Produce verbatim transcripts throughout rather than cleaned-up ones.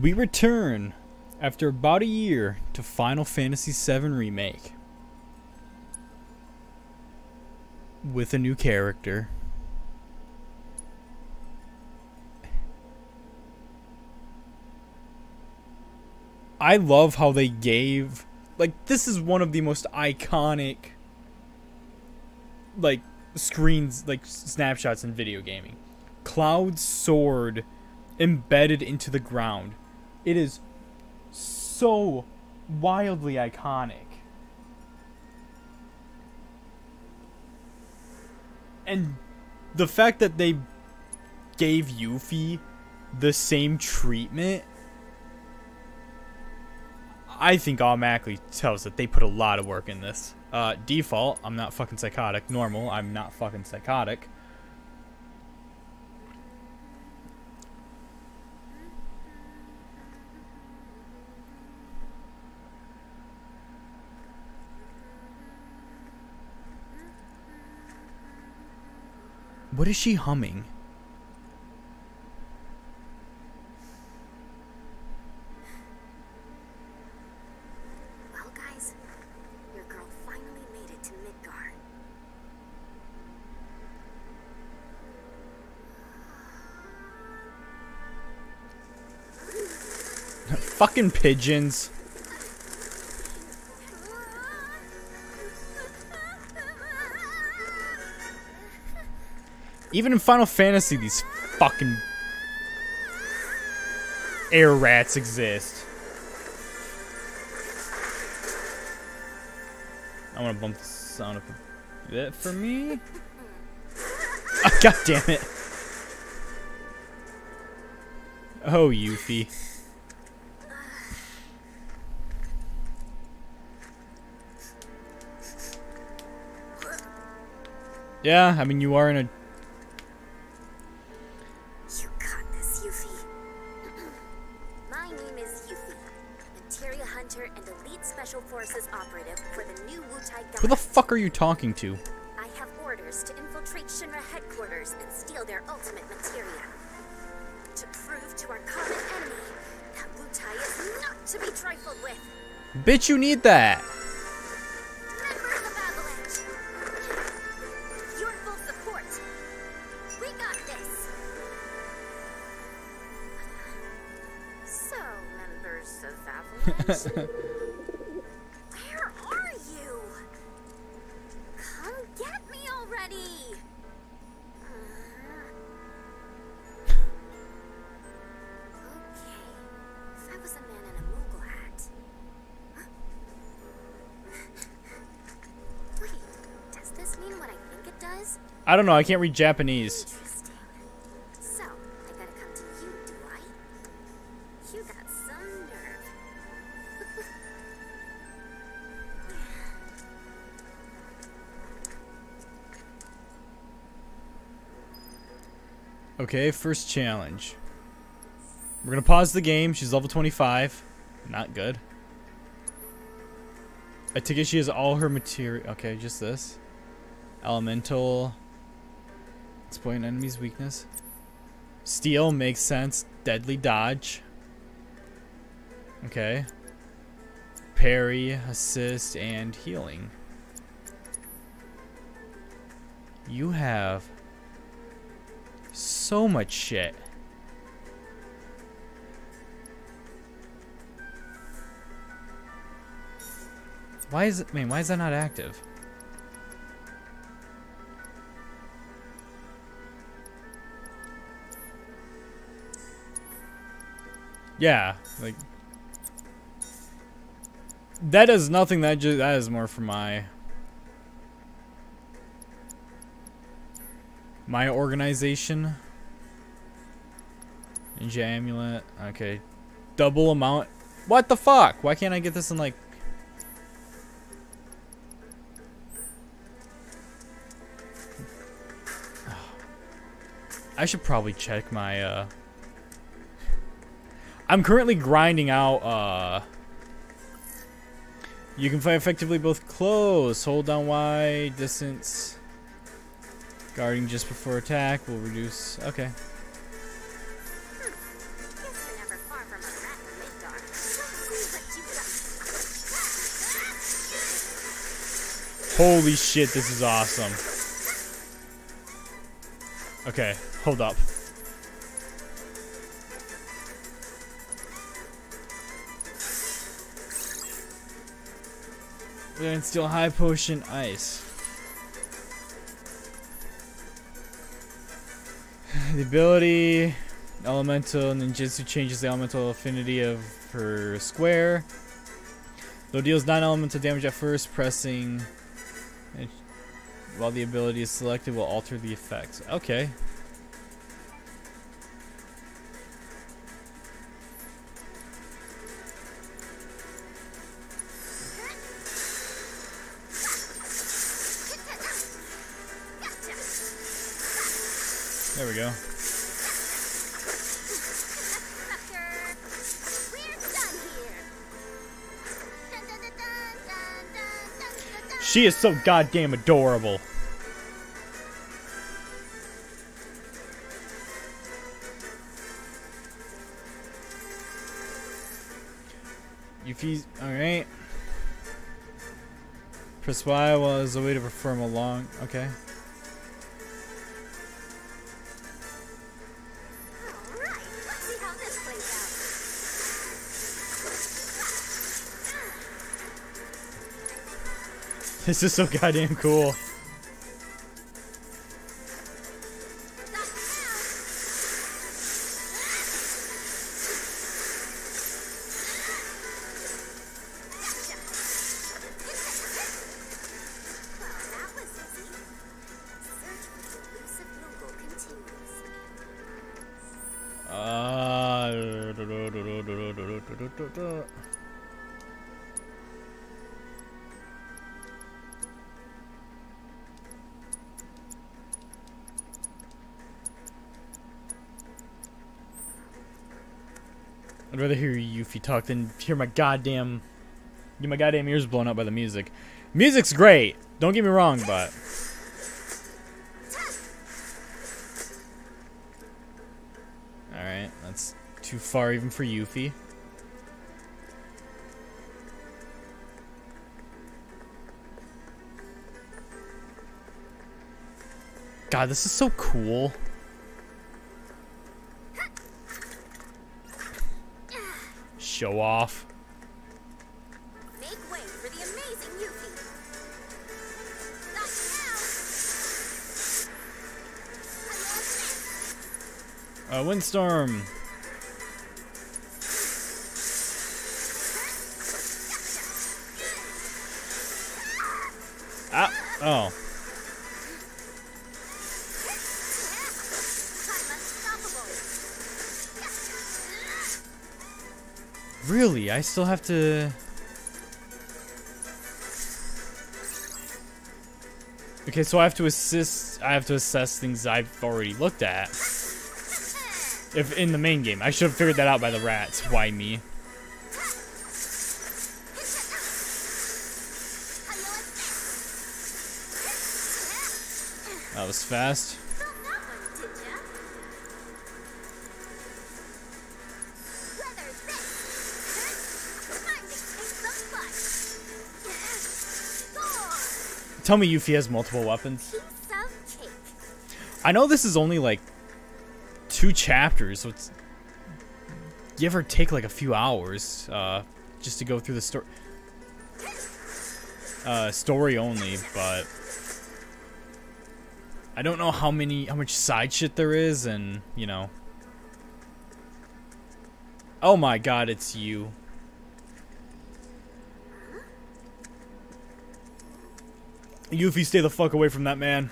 We return after about a year to Final Fantasy seven Remake with a new character. I love how they gave, like, this is one of the most iconic, like, screens, like, snapshots in video gaming. Cloud's sword embedded into the ground. It is so wildly iconic. And the fact that they gave Yuffie the same treatment, I think automatically tells that they put a lot of work in this. Uh, default, I'm not fucking psychotic. Normal, I'm not fucking psychotic. What is she humming? Well, guys, your girl finally made it to Midgar. Fucking pigeons. Even in Final Fantasy, these fucking air rats exist. I want to bump the sound up a bit for me. Oh, God damn it. Oh, Yuffie. Yeah, I mean, you are in a... You got this, Yuffie. My name is Yuffie, materia hunter and elite special forces operative for the new Wutai Guard. Who the fuck are you talking to? I have orders to infiltrate Shinra headquarters and steal their ultimate materia. To prove to our common enemy that Wutai is not to be trifled with. Bitch, you need that. Members of Avalanche, your full support. We got this. So, members of Avalanche, where are you? Come get me already. Okay, if I was a man in a Moogle hat. Wait, does this mean what I think it does? I don't know, I can't read Japanese. Interesting. So, I gotta come to you, do I? You got some nerve. Okay, first challenge. We're gonna pause the game. She's level twenty-five. Not good. I take it she has all her material. Okay, just this. Elemental. Exploit an enemy's weakness. Steal makes sense. Deadly dodge. Okay. Parry, assist, and healing. You have so much shit. Why is it, man, why is that not active? Yeah, like that is nothing. That just that is more for my my organization. Ninja amulet. Okay, double amount. What the fuck? Why can't I get this in like? I should probably check my uh I'm currently grinding out uh you can fight effectively both close, hold down Y, distance, guarding just before attack will reduce. Okay. Guess you're never far from a rat Holy shit, this is awesome. Okay, hold up. We're gonna steal high potion ice. The ability elemental ninjutsu changes the elemental affinity of her square. Though deals nine elemental damage at first, pressing and while the ability is selected will alter the effects. Okay. There we go. She is so goddamn adorable. Yuffie's alright. Press Y was a way to perform a long. Okay. This is so goddamn cool. Uh, I'd rather hear Yuffie talk than hear my goddamn get my goddamn ears blown out by the music. Music's great, don't get me wrong, but alright, that's too far even for Yuffie. God, this is so cool. Show off. Make way for the amazing Yuffie. Uh, Windstorm. Ah, oh. Really? I still have to... Okay, so I have to assist... I have to assess things I've already looked at. If in the main game. I should have figured that out by the rats. Why me? That was fast. Tell me Yuffie has multiple weapons. I know this is only like two chapters, so it's give or take like a few hours uh, just to go through the story. Uh, story only, but I don't know how many, how much side shit there is, and you know. Oh my God, it's you. Yuffie, stay the fuck away from that man.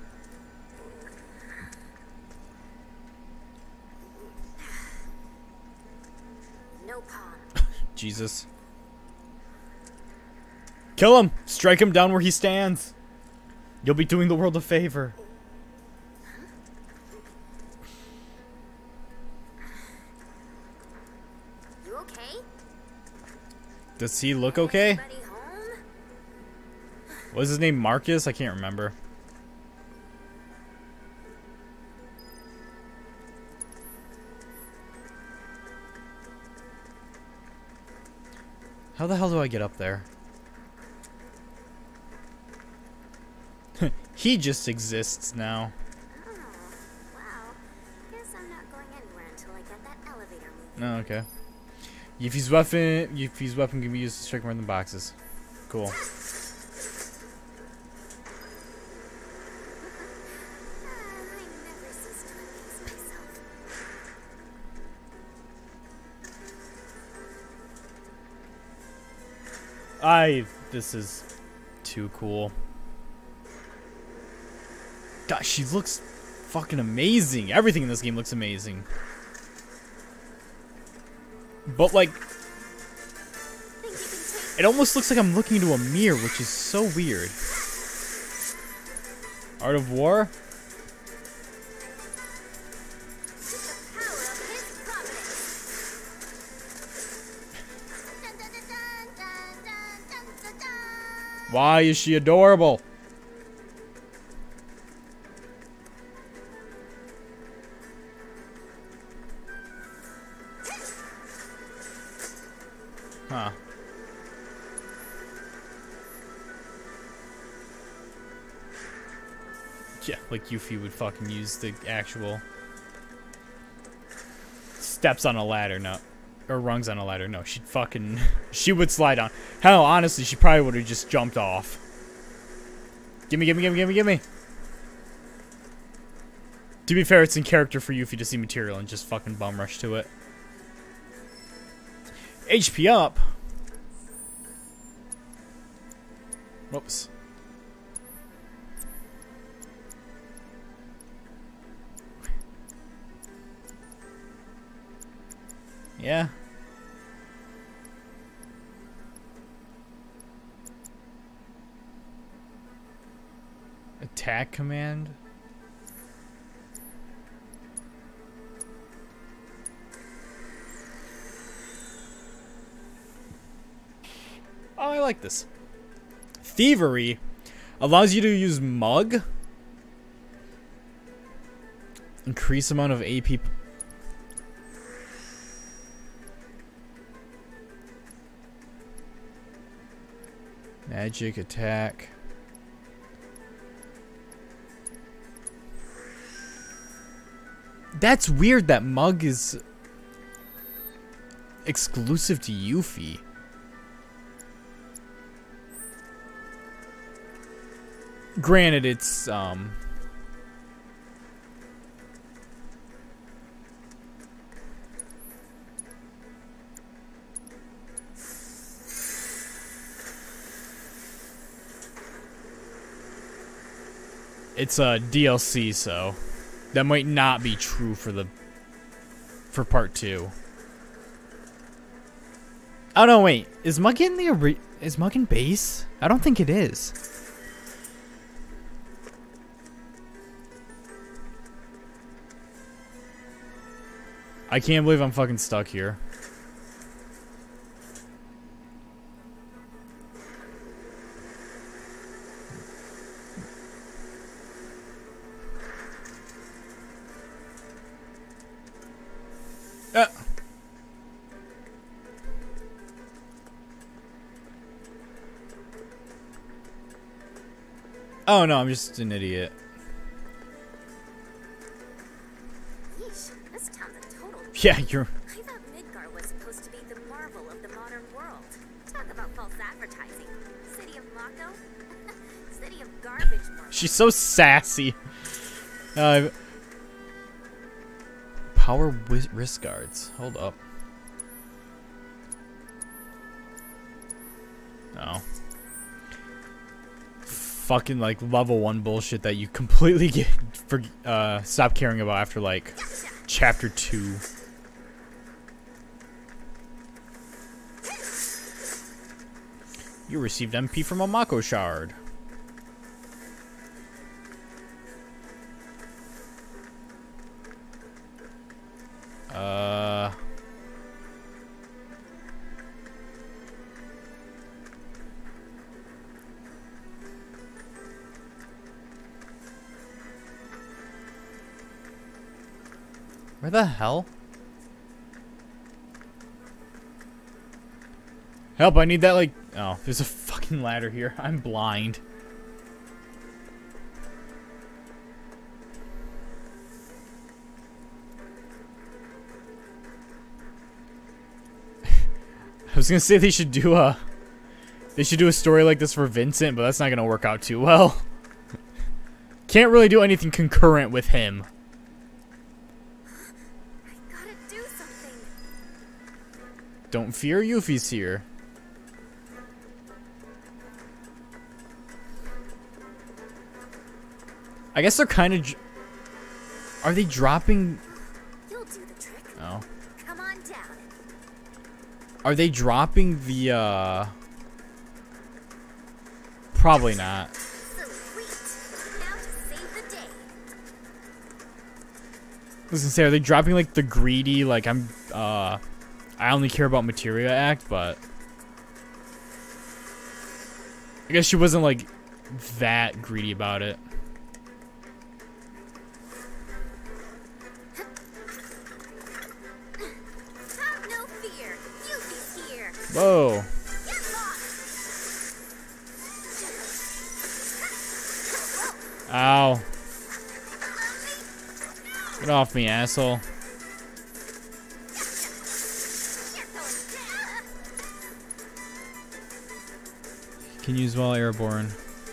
No palm. Jesus. Kill him! Strike him down where he stands. You'll be doing the world a favor. You okay? Does he look okay? Anybody home? Was his name Marcus? I can't remember. How the hell do I get up there? He just exists now. Oh, wow. Guess I'm not going anywhere until I get that elevator moving. Oh, okay. If his weapon, if his weapon can be used to strike more than boxes. Cool. I. This is too cool. God, she looks fucking amazing. Everything in this game looks amazing. But like, it almost looks like I'm looking into a mirror, which is so weird. Art of War? Why is she adorable? Huh. Yeah, like Yuffie would fucking use the actual steps on a ladder, no. Or rungs on a ladder, no. She'd fucking... She would slide on. Hell, honestly, she probably would have just jumped off. Gimme, gimme, gimme, gimme, gimme. To be fair, it's in character for Yuffie to see material and just fucking bum rush to it. H P up. Whoops. Yeah. Attack command. Oh, I like this. Thievery allows you to use mug. Increase amount of A P. Magic attack. That's weird that mug is exclusive to Yuffie. Granted, it's um it's a D L C, so that might not be true for the for part two. Oh no, wait, is Mug in the ori- is Mug in base? I don't think it is. I can't believe I'm fucking stuck here. Uh. Oh no, I'm just an idiot. Yeesh, this town's a total. Yeah, you're. I thought Midgar was supposed to be the marvel of the modern world. Talk about false advertising. City of Mako? City of garbage market. She's so sassy. Uh, power wi- wrist guards. Hold up. No. Fucking like level one bullshit that you completely get for uh stop caring about after like chapter two. You received M P from a Mako shard. Uh Where the hell? Help, I need that, like... Oh, there's a fucking ladder here. I'm blind. was gonna say they should do a they should do a story like this for Vincent, but that's not gonna work out too well. Can't really do anything concurrent with him. I gotta do something. Don't fear, Yuffie's here. I guess they're kind of. Are they dropping? You'll do the trick. Oh. Come on down. Are they dropping the? uh... Probably not. Sweet. Now to save the day. I was gonna say, are they dropping like the greedy, like I'm, uh, I only care about materia act, but I guess she wasn't like that greedy about it. Have no fear. Yuffie's here. Whoa. Get lost. Ow. Get off me, asshole. Can use while airborne.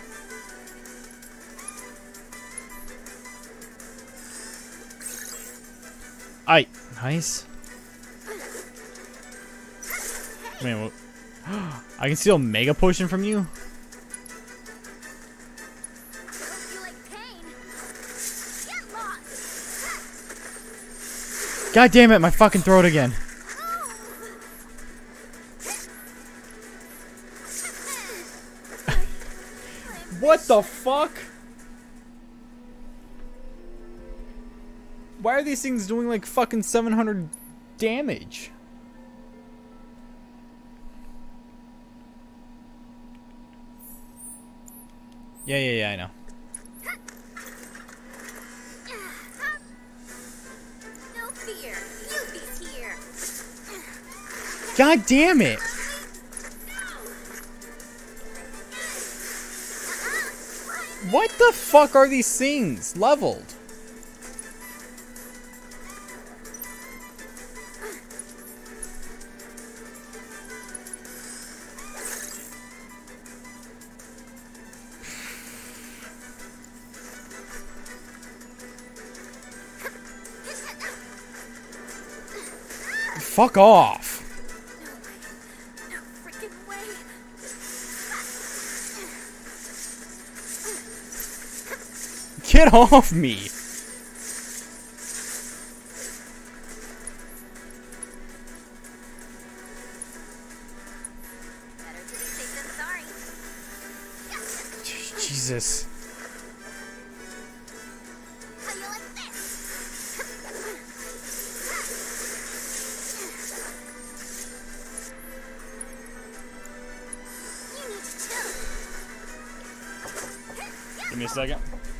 Aye. Nice. Man, what? I can steal a mega potion from you? You like pain? Get lost. God damn it, my fucking throat again. What the fuck? Why are these things doing like fucking seven hundred damage? Yeah, yeah, yeah, I know. No fear. Yuffie's here. God damn it! What the fuck are these things leveled? Fuck off. No freaking way. Get off me. Better to be safe than sorry. Jesus. How you like this? You need to chill. Give me a second.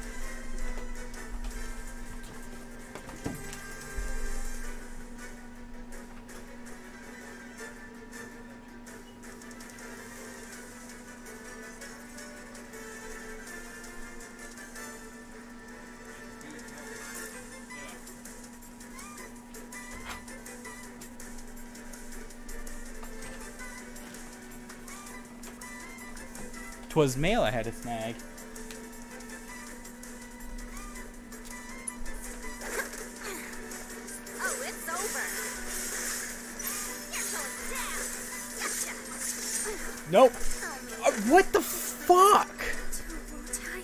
Twas mail I had to snag. Oh, it's over. You're going down. Gotcha. Nope. Oh, man. Uh, what the fuck? Too tight.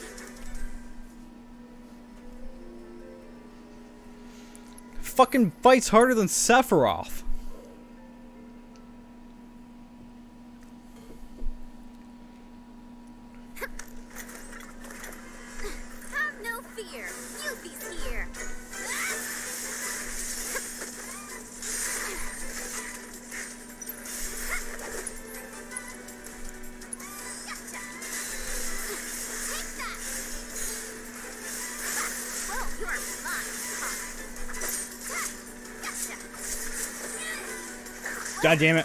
Fucking fights harder than Sephiroth. Have no fear. Yuffie's here. Gotcha. Take that. Well, you're mine, huh? Gotcha. God damn it.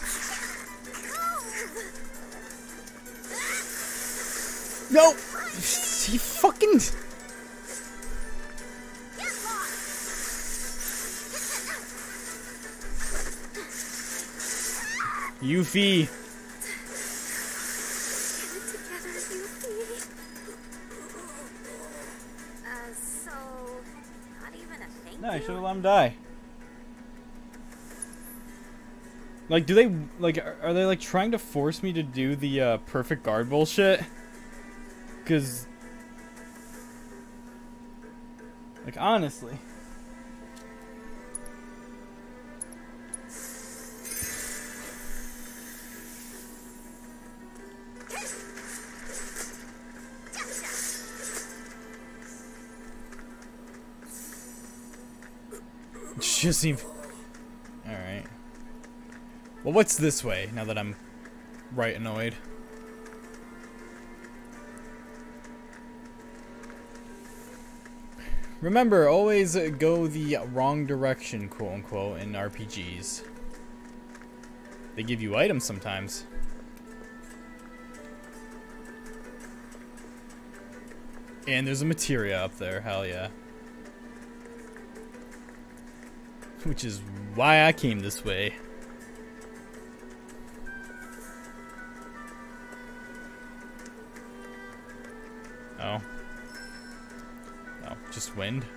No. He fucking. Yuffie. No, I should have let him die. Like, do they, like, are, are they, like, trying to force me to do the, uh, perfect guard bullshit? Because, like, honestly. Just seem. Alright. Well, what's this way, now that I'm right annoyed? Remember, always go the wrong direction, quote unquote, in R P Gs. They give you items sometimes. And there's a materia up there, hell yeah. Which is why I came this way. Oh. Oh, just wind.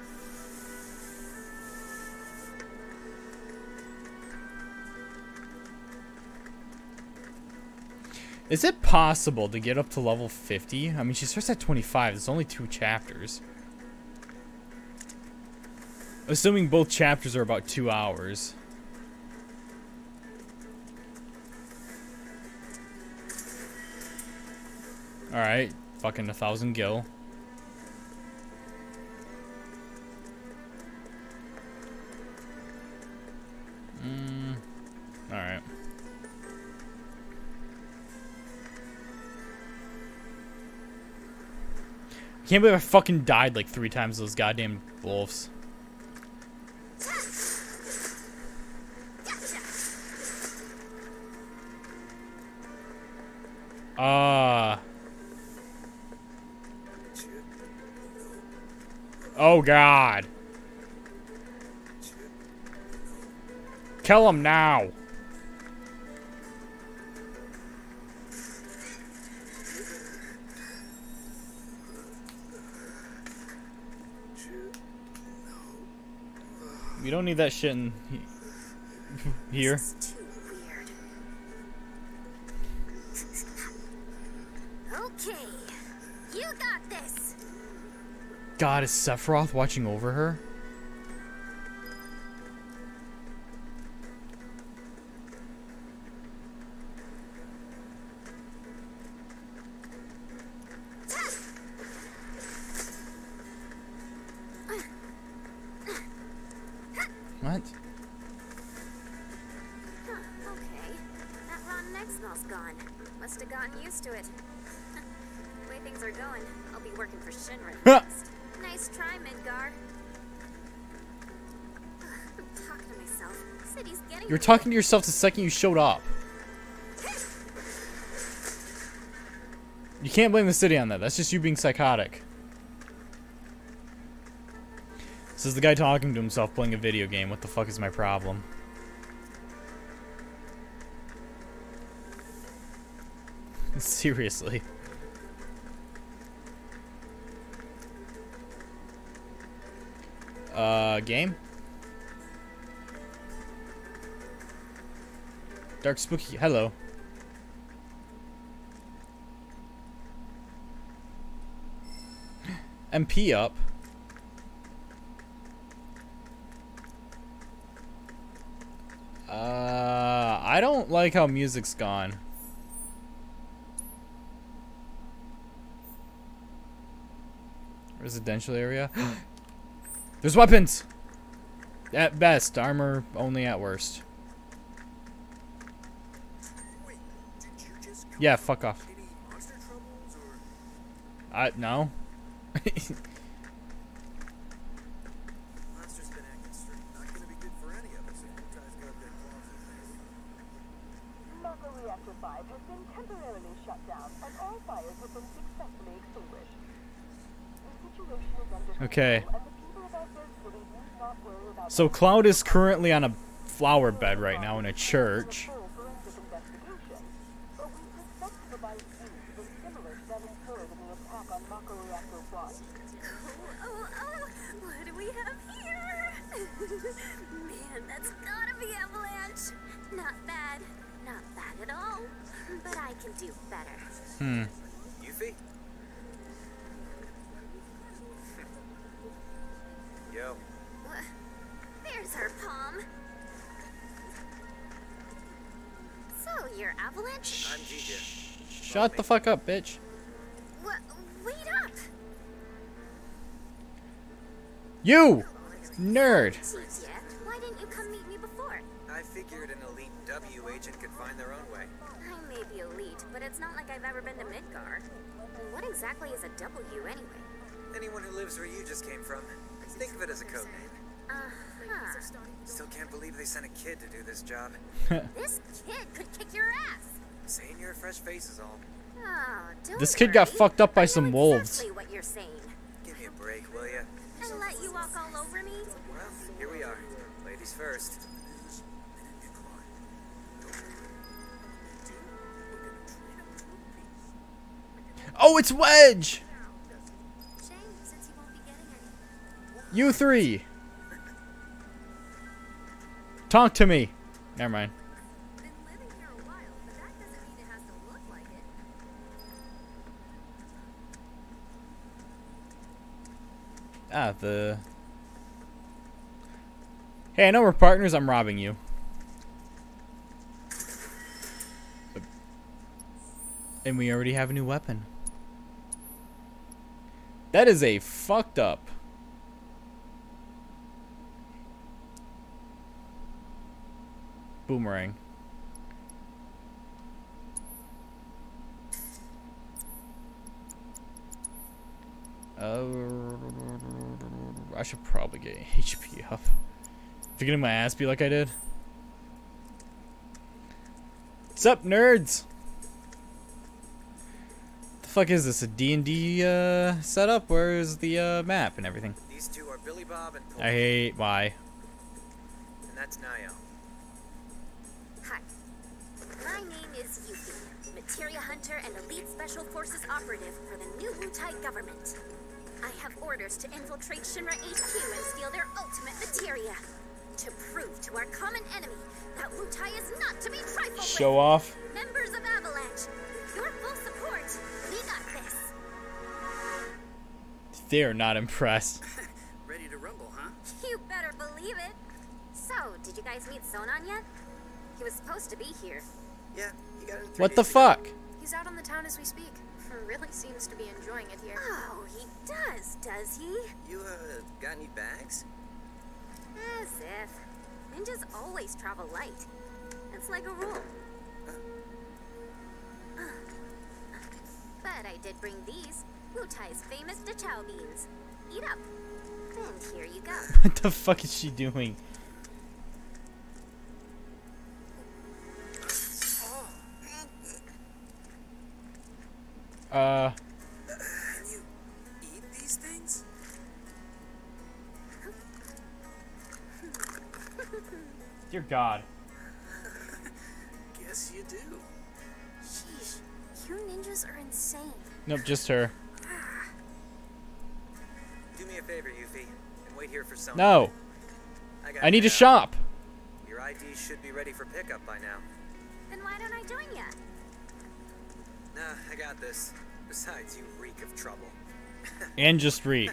Is it possible to get up to level fifty? I mean, she starts at twenty-five. There's only two chapters. Assuming both chapters are about two hours. Alright, fucking a thousand gil. Mm, alright. I can't believe I fucking died like three times to those goddamn wolves. Ah. Uh, oh God. Kill him now. We don't need that shit in he here. Okay, you got this. God, is Sephiroth watching over her? What? Huh, okay. That rotten egg smell's gone. Must have gotten used to it. The way things are going, I'll be working for Shinra next. Nice try, Midgar. I'm talking to myself. City's getting. You're talking to yourself the second you showed up. You can't blame the city on that. That's just you being psychotic. This is the guy talking to himself playing a video game. What the fuck is my problem? Seriously. Uh, game? Dark Spooky, hello. M P up. Uh, I don't like how music's gone. Residential area. There's weapons! At best, armor only at worst. Wait, did you just Yeah, fuck off. any monster troubles or I, no. monsters been acting straight? Not gonna be good for any of us if Mutai's got their claws in this. Local reactor five has been temporarily shut down, and all fires have been successfully extinguished. The situation is under Okay. control, and the people of our first city need not worry about So Cloud is currently on a flower bed right now in a church. full forensic investigation in the attack on Mako Reactor one. Oh, oh, oh, what do we have here? Man, that's gotta be Avalanche. Not bad. Not bad at all. But I can do better. Hmm. Yuffie? Yo. Wha- There's her palm. So, you're Avalanche? I'm Gigi. Shut the fuck up, bitch. Wha- Wait up! You! Nerd! Jeez, yeah. Why didn't you come meet me before? I figured an elite W agent could find their own way. I may be elite, but it's not like I've ever been to Midgar. And what exactly is a W anyway? Anyone who lives where you just came from. Think of it as a code name. Uh-huh. Still can't believe they sent a kid to do this job. This kid could kick your ass. Saying you're a fresh face is all. Oh, don't This kid got worry. fucked up by I know some wolves. Exactly what you're saying. Give me a break, will ya? And let you walk all over me? Well, here we are. Ladies first. Oh, it's Wedge! Shame, since you won't be getting any. You three! Talk to me! Never mind. Been living here a while, but that doesn't mean it has to look like it. Ah, the... Hey, I know we're partners, I'm robbing you. And we already have a new weapon. That is a fucked up. Boomerang. Uh, I should probably get H P up. If you're getting my ass beat like I did. What's up, nerds? The fuck is this? A D and D uh, setup? Where's the uh, map and everything? These two are Billy Bob and Paul. I hate why. And that's Nio. Hi. My name is Yuffie, materia hunter and elite special forces operative for the new Wutai government. I have orders to infiltrate Shinra H Q and steal their ultimate materia. To prove to our common enemy that Wutai is not to be trifled Show with. off. Members of Avalanche, with your full support, we got this. They're not impressed. Ready to rumble, huh? You better believe it. So, did you guys meet Sonon yet? He was supposed to be here. Yeah, you got it. What the fuck? He's out on the town as we speak. Really seems to be enjoying it here. Oh, he does, does he? You, uh, got any bags? As if. Ninjas always travel light. It's like a rule. But I did bring these. Wutai's famous Dachau beans. Eat up. And here you go. What the fuck is she doing? Uh. You eat these things? Dear God. Guess you do. Sheesh. You ninjas are insane. Nope, just her. Do me a favor, Yuffie, and wait here for someone. No. I, got I need to it. shop. Your I D should be ready for pickup by now. Then why don't I join ya? Nah, I got this. Besides, you reek of trouble. And just reek.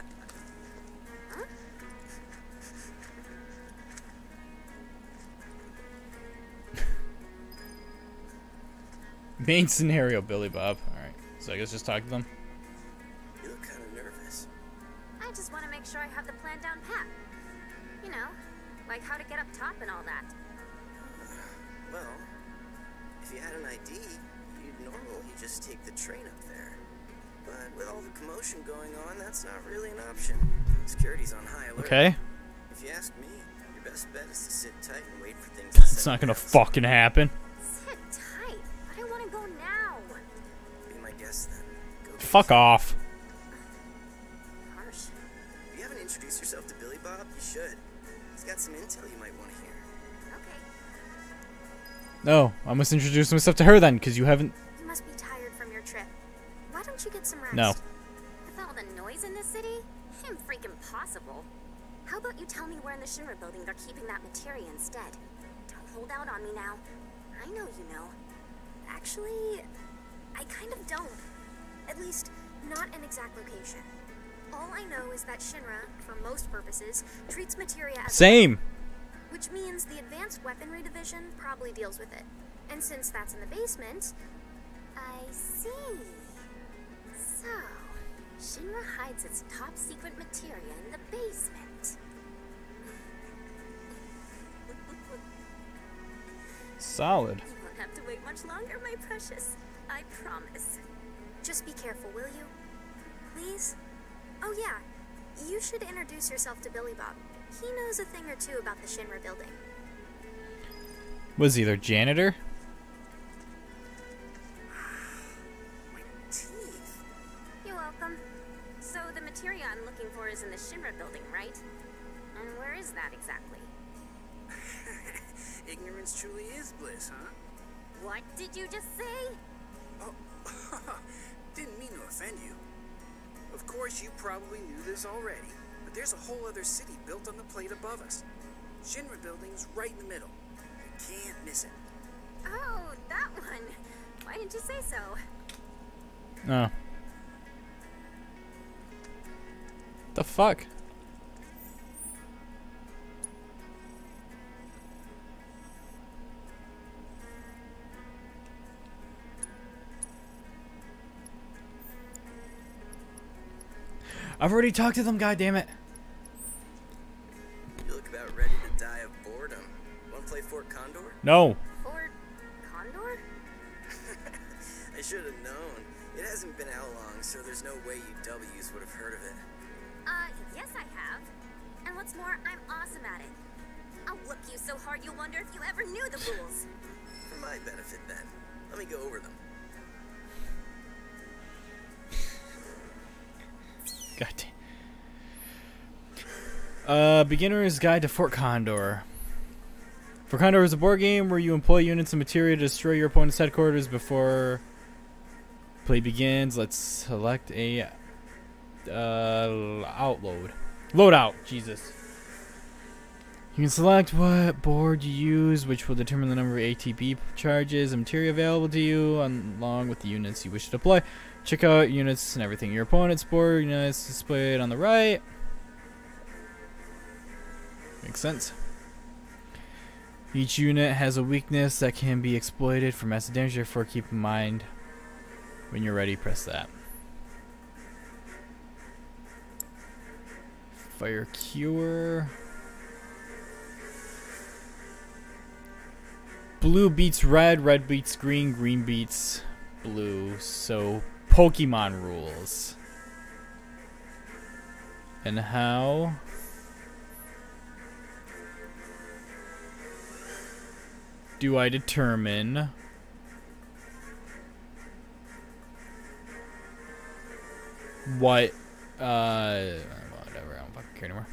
Main scenario, Billy Bob. Alright, so I guess just talk to them. You look kind of nervous. I just want to make sure I have the plan down pat. You know, like how to get up top and all that. Well, if you had an I D, you'd normally just take the train up there. But with all the commotion going on, that's not really an option. Security's on high alert. Okay. If you ask me, your best bet is to sit tight and wait for things to It's settle not gonna down. fucking happen. Sit tight. But I want to go now. Be my guest then. Go get Fuck your- off. Harsh. If you haven't introduced yourself to Billy Bob, you should. He's got some intel you might want to hear. Okay. No, I must introduce myself to her then, because you haven't. You must be tired from your trip. Why don't you get get some rest? No. With all the noise in this city, I'm freaking impossible. How about you tell me where in the Shinra building they're keeping that materia instead? Don't hold out on me now. I know you know. Actually, I kind of don't. At least, not an exact location. All I know is that Shinra, for most purposes, treats materia as Same. which means the Advanced Weaponry Division probably deals with it. And since that's in the basement, I see. So, Shinra hides its top secret materia in the basement. Solid. You won't have to wait much longer, my precious. I promise. just be careful, will you? Please? Oh yeah, you should introduce yourself to Billy Bob. He knows a thing or two about the Shinra building. Was he their janitor? My teeth. You're welcome. So the materia I'm looking for is in the Shinra building, right? And where is that exactly? Ignorance truly is bliss, huh? What did you just say? Oh, didn't mean to offend you. Of course, you probably knew this already, but there's a whole other city built on the plate above us. Shinra building's right in the middle. You can't miss it. Oh, that one. Why didn't you say so? Oh. The fuck? I've already talked to them, goddammit. You look about ready to die of boredom. Want to play Fort Condor? No. Fort Condor? I should have known. It hasn't been out long, so there's no way you W's would have heard of it. Uh, yes I have. And what's more, I'm awesome at it. I'll whoop you so hard you'll wonder if you ever knew the rules. For my benefit, then. Let me go over them. God damn. Uh, Beginner's Guide to Fort Condor. Fort Condor is a board game where you employ units and materia to destroy your opponent's headquarters before play begins. Let's select a uh, outload. Loadout. Jesus. You can select what board you use, which will determine the number of A T B charges and materia available to you, along with the units you wish to deploy. Check out units and everything. Your opponent's board units displayed on the right. Makes sense. Each unit has a weakness that can be exploited for massive damage, therefore keep in mind when you're ready, press that. Fire Cure. Blue beats red, red beats green, green beats blue. So Pokemon rules. And how do I determine what uh whatever, I don't fucking care anymore.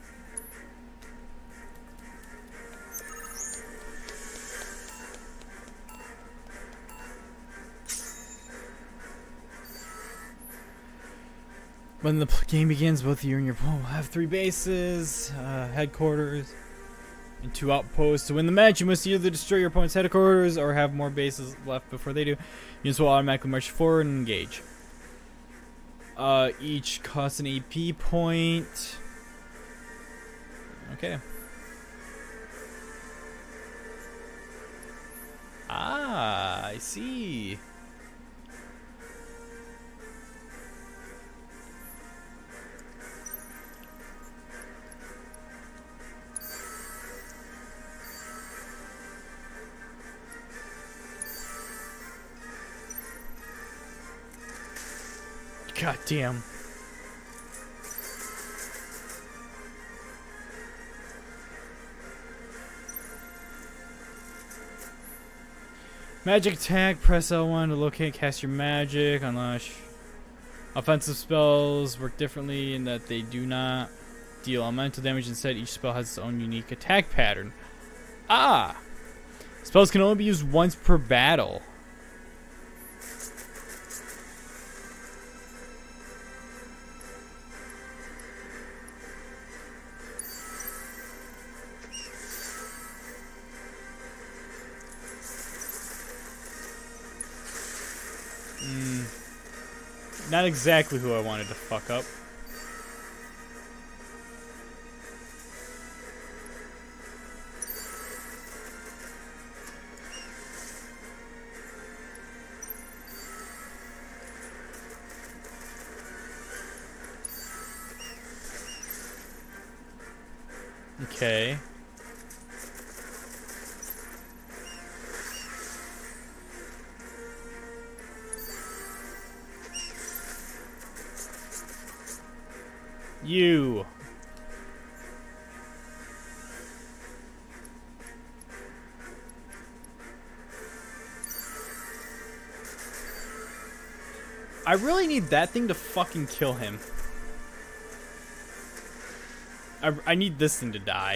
When the game begins, both you and your opponent will have three bases, uh, headquarters, and two outposts. To win the match, you must either destroy your opponent's headquarters or have more bases left before they do. Units will automatically march forward and engage. Uh, each costs an A P point. Okay. Ah, I see. God damn. Magic attack, press L one to locate, cast your magic, unleash. Offensive spells work differently in that they do not deal elemental damage. Instead, each spell has its own unique attack pattern. Ah! Spells can only be used once per battle. Not exactly who I wanted to fuck up. Okay. You. I really need that thing to fucking kill him. I, I need this thing to die.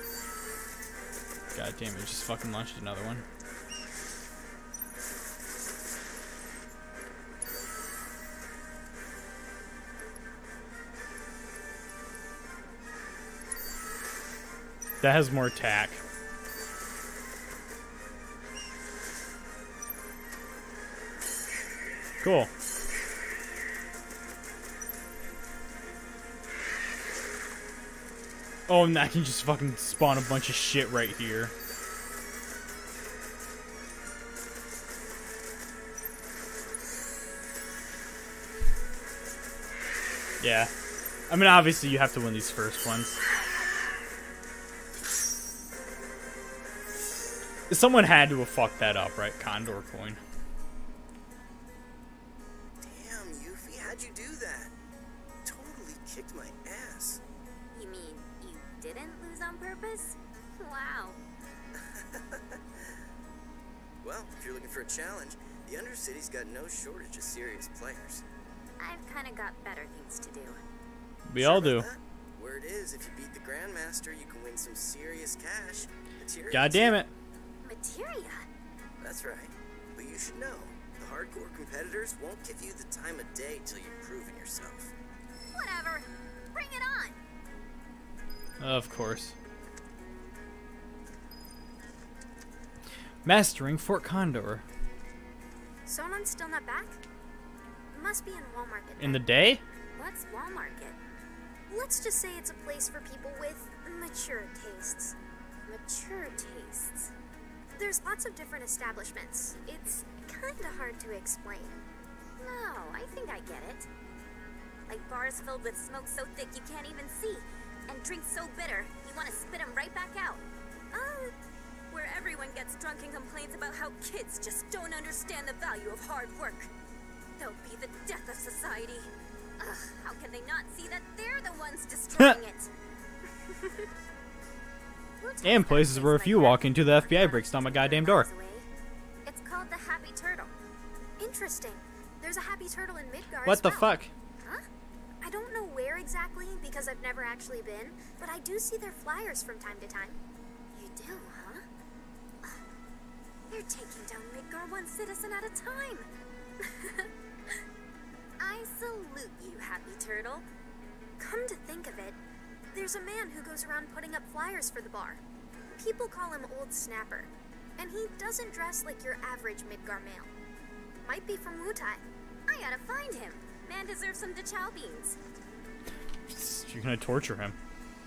God damn it, just fucking launched another one. That has more attack. Cool. Oh, and I can just fucking spawn a bunch of shit right here. Yeah. I mean, obviously you have to win these first ones. Someone had to have fucked that up, right? Condor coin. Damn, Yuffie, how'd you do that? Totally kicked my ass. You mean you didn't lose on purpose? Wow. Well, if you're looking for a challenge, the Undercity's got no shortage of serious players. I've kind of got better things to do. We Sure all about do. that? Word is, if you beat the Grandmaster, you can win some serious cash. Materia, God damn it. Materia? That's right. But you should know, the hardcore competitors won't give you the time of day till you've proven yourself. Whatever. Bring it on. Of course. Mastering Fort Condor. Sonon's still not back? Must be in Wall Market. In the then. day? What's Wall Market? Let's just say it's a place for people with mature tastes. Mature tastes. There's lots of different establishments. It's kinda hard to explain. No, I think I get it. Like bars filled with smoke so thick you can't even see, and drinks so bitter you want to spit them right back out. Oh, where everyone gets drunk and complains about how kids just don't understand the value of hard work. They'll be the death of society. Ugh, how can they not see that they're the ones destroying it? And places where if you walk into, the F B I breaks down my goddamn door. It's called the Happy Turtle. Interesting. There's a Happy Turtle in Midgard. What as the well. fuck? Huh? I don't know where exactly because I've never actually been, but I do see their flyers from time to time. You do, huh? Ugh, they're taking down Midgard one citizen at a time. I salute you, Happy Turtle. Come to think of it, there's a man who goes around putting up flyers for the bar. People call him Old Snapper, and he doesn't dress like your average Midgar male. Might be from Wutai. I gotta find him. Man deserves some DeChow beans. You're gonna torture him.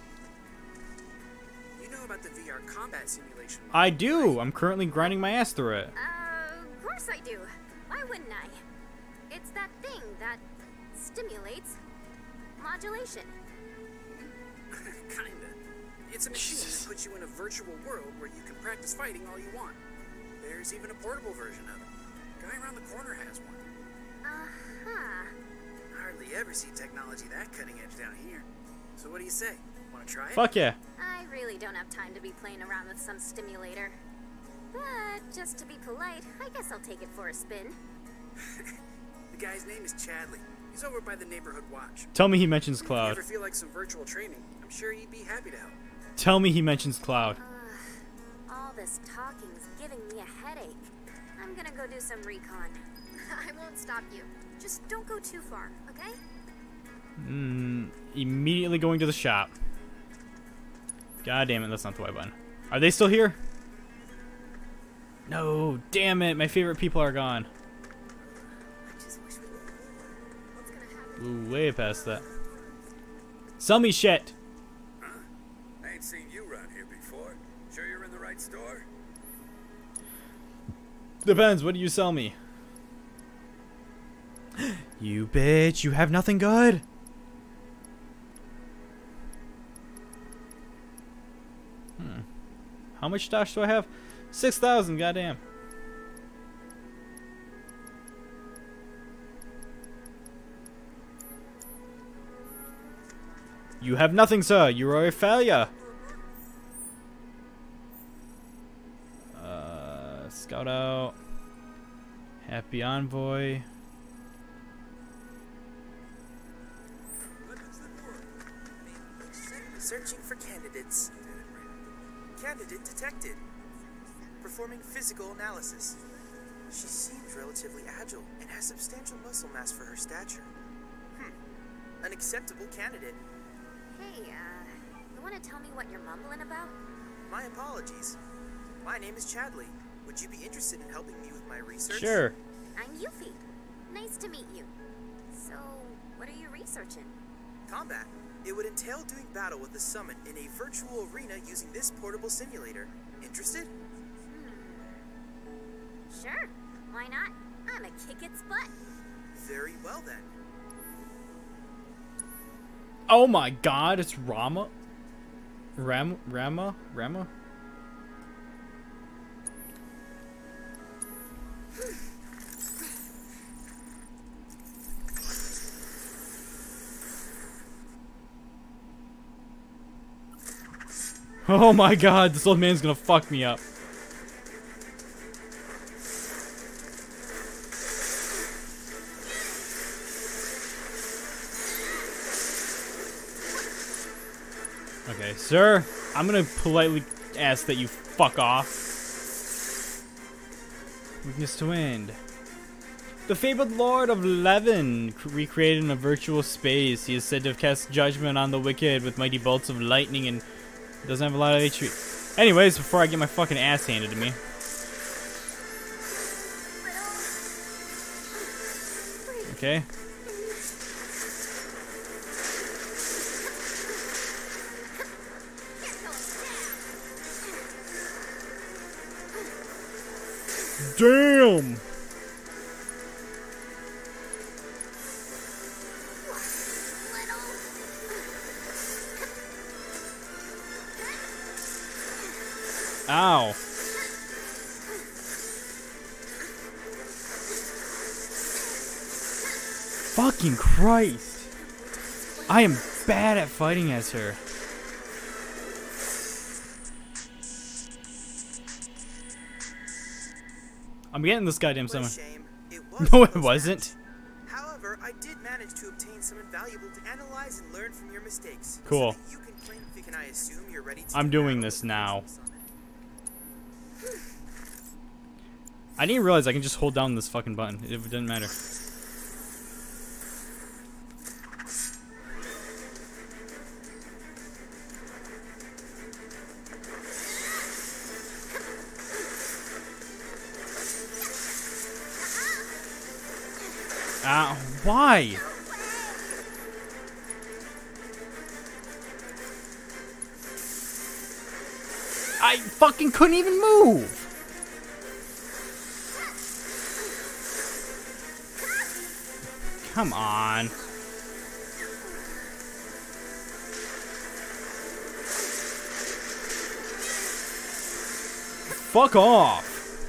You know about the V R combat simulation? I do! I'm currently grinding my ass through it. Uh, of course I do. Why wouldn't I? It's that thing that stimulates modulation. Kinda. It's a machine that puts you in a virtual world where you can practice fighting all you want. There's even a portable version of it. Guy around the corner has one. Uh-huh. Hardly ever see technology that cutting edge down here. So what do you say? Want to try it? Fuck yeah. I really don't have time to be playing around with some stimulator. But just to be polite, I guess I'll take it for a spin. The guy's name is Chadley. He's over by the neighborhood watch. Tell me he mentions If you Cloud. ever feel like some virtual training, I'm sure he'd be happy to help. Tell me he mentions Cloud. Ugh, all this talking's giving me a headache. I'm gonna go do some recon. I won't stop you. Just don't go too far, okay? Mm, immediately going to the shop. God damn it, that's not the Y button. Are they still here? No, damn it, my favorite people are gone. I just wish we were more. Ooh, way past that. Sell me shit. Huh? I ain't seen you around here before. Sure you're in the right store? Depends. What do you sell me? You bitch. You have nothing good. Hmm. How much stash do I have? Six thousand. Goddamn. You have nothing, sir. You are a failure. Uh, scout out. Happy envoy. Searching for candidates. Candidate detected. Performing physical analysis. She seems relatively agile and has substantial muscle mass for her stature. Hmm. An acceptable candidate. Hey, uh, you want to tell me what you're mumbling about? My apologies. My name is Chadley. Would you be interested in helping me with my research? Sure. I'm Yuffie. Nice to meet you. So, what are you researching? Combat. It would entail doing battle with the summon in a virtual arena using this portable simulator. Interested? Hmm. Sure. Why not? I'm a kick its butt. Very well then. Oh my god, it's Rama. Ram Rama? Rama? Oh my god, this old man's gonna fuck me up. Okay, sir, I'm gonna politely ask that you fuck off. Weakness to wind. The fabled Lord of Levin, recreated in a virtual space. He is said to have cast judgment on the wicked with mighty bolts of lightning and doesn't have a lot of H P. Anyways, before I get my fucking ass handed to me. Okay. Damn! Ow. Fucking Christ. I am bad at fighting as her. I'm getting this goddamn What a summon. shame. It was No, it close wasn't. match. However, I did manage to obtain some invaluable to analyze and learn from your mistakes. Cool. So that you can claim, can I assume you're ready to I'm do doing battle this with the now. summon? I didn't realize I can just hold down this fucking button. It doesn't matter. Ah, uh, why? I fucking couldn't even move. Come on. Fuck off.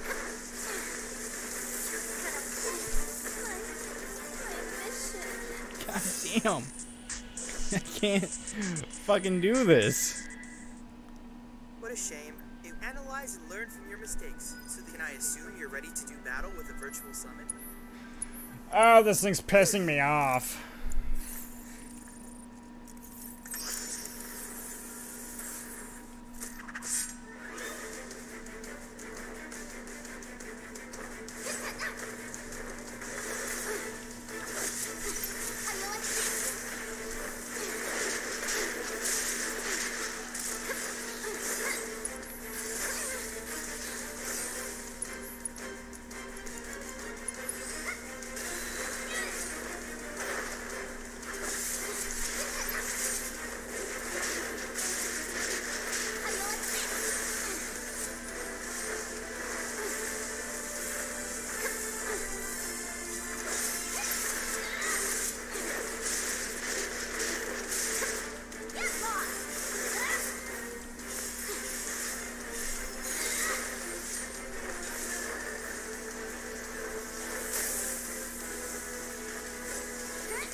God damn. I can't fucking do this. What a shame. You analyze and learn from your mistakes. So can I assume you're ready to do battle with a virtual summon? Oh, this thing's pissing me off.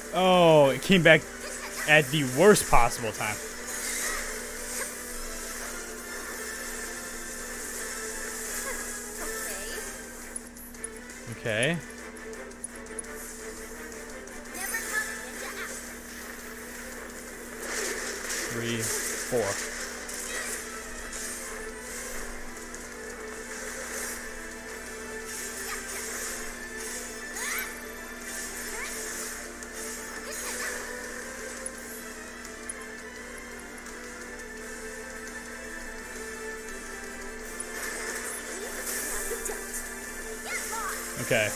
Oh, it came back at the worst possible time. Okay. Three, four. Okay.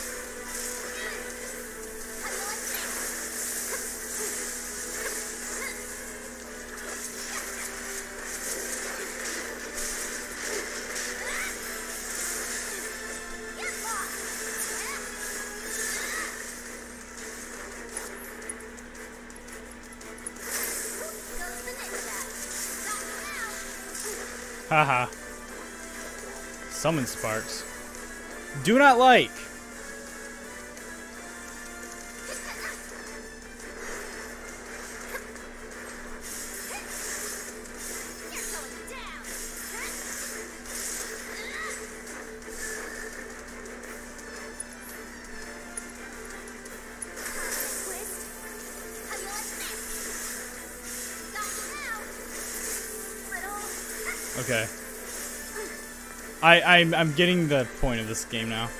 Haha. Summon sparks. Do not like. Okay. I I'm I'm getting the point of this game now.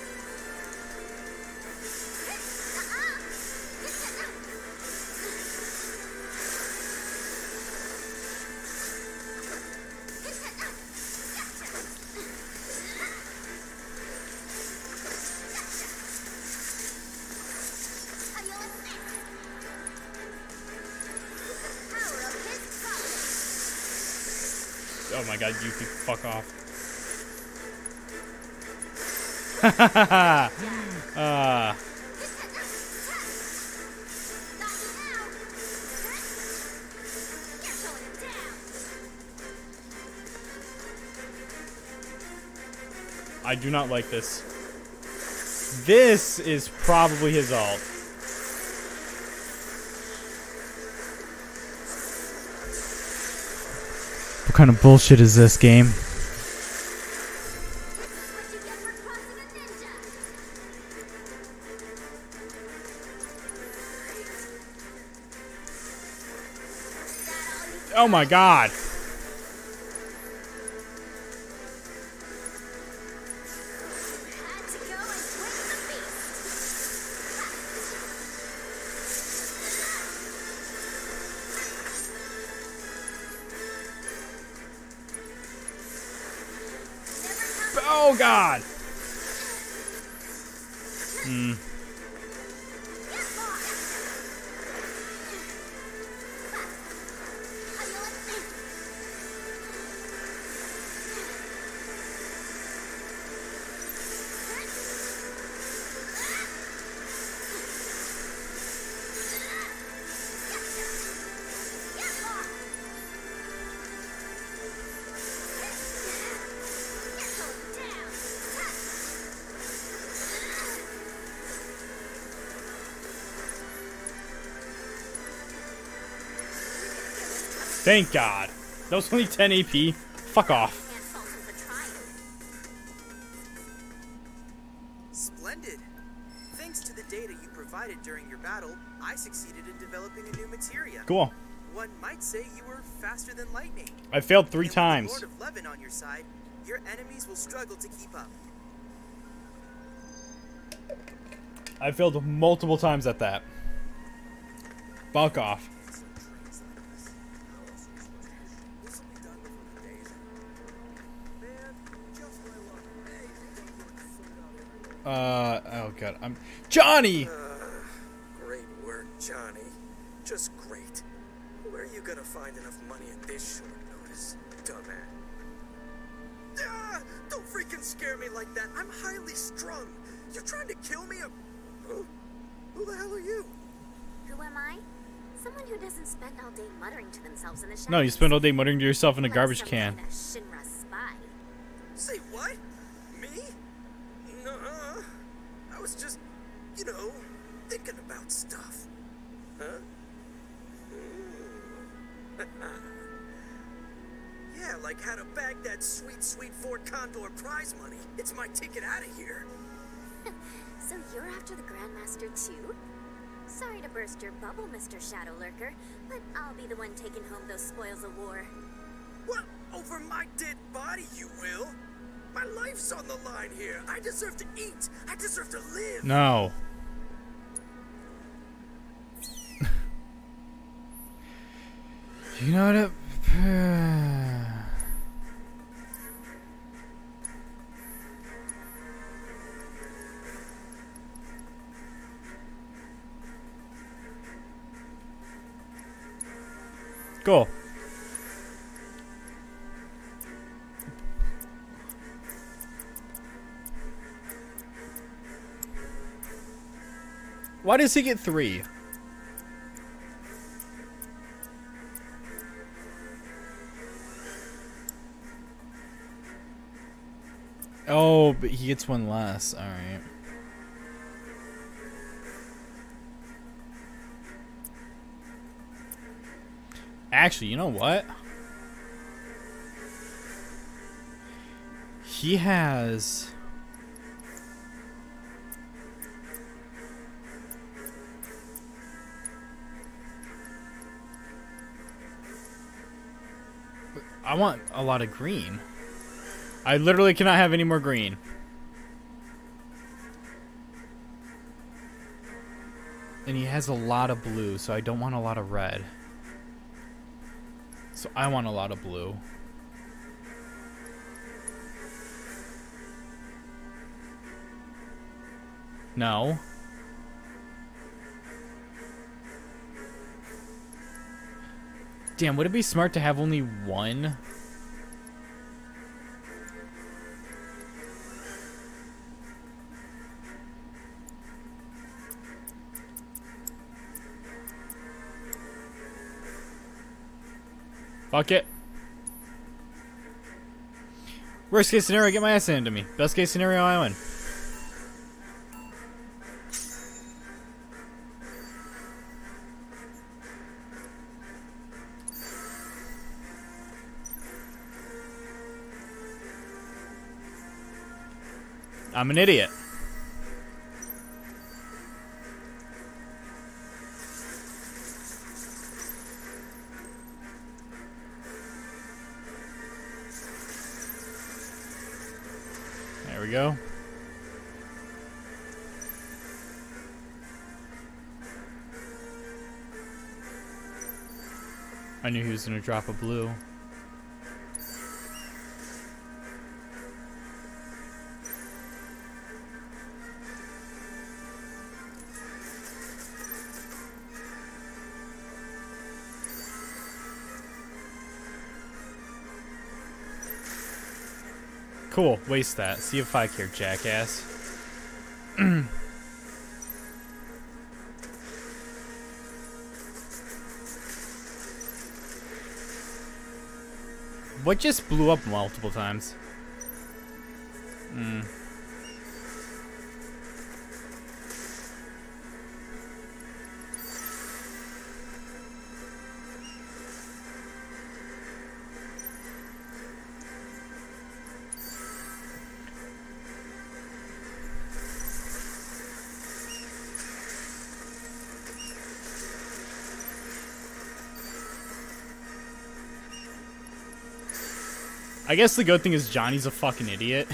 Oh my god, you can fuck off. uh. I do not like this. This is probably his ult. What kind of bullshit is this game? Oh my god. Oh god. Hmm. Thank God. That was only ten A P. Fuck off. Splendid. Thanks to the data you provided during your battle, I succeeded in developing a new materia. Cool. One might say you were faster than lightning. I failed three and times. With the Lord of Levin on your side, your enemies will struggle to keep up. I failed multiple times at that. Fuck off. Uh, oh god, I'm... Johnny! Uh, great work, Johnny. Just great. Where are you gonna find enough money at this short notice, dumbass? Ah, don't freaking scare me like that. I'm highly strung. You're trying to kill me? Who, who the hell are you? Who am I? Someone who doesn't spend all day muttering to themselves in the shadows. No, you spend all day muttering to yourself in a Like garbage some can. kind of Shinra spy. Say what? Me? Nuh-uh. I was just, you know, thinking about stuff. like how to bag that sweet, sweet Ford Condor prize money. It's my ticket out of here. So you're after the Grandmaster too? Sorry to burst your bubble, Mister Shadow Lurker, but I'll be the one taking home those spoils of war. What? Over my dead body, you will? My life's on the line here. I deserve to eat. I deserve to live. No. You know what? Cool. Why does he get three? Oh, but he gets one less. All right. Actually, you know what? He has... I want a lot of green. I literally cannot have any more green. And he has a lot of blue, so I don't want a lot of red. So I want a lot of blue. No. Damn, would it be smart to have only one? Fuck it. Worst case scenario, get my ass handed to me. Best case scenario, I win. I'm an idiot. There we go. I knew he was gonna drop a blue. Cool, waste that. See if I care, jackass. What just blew up multiple times? Hmm. I guess the good thing is Johnny's a fucking idiot.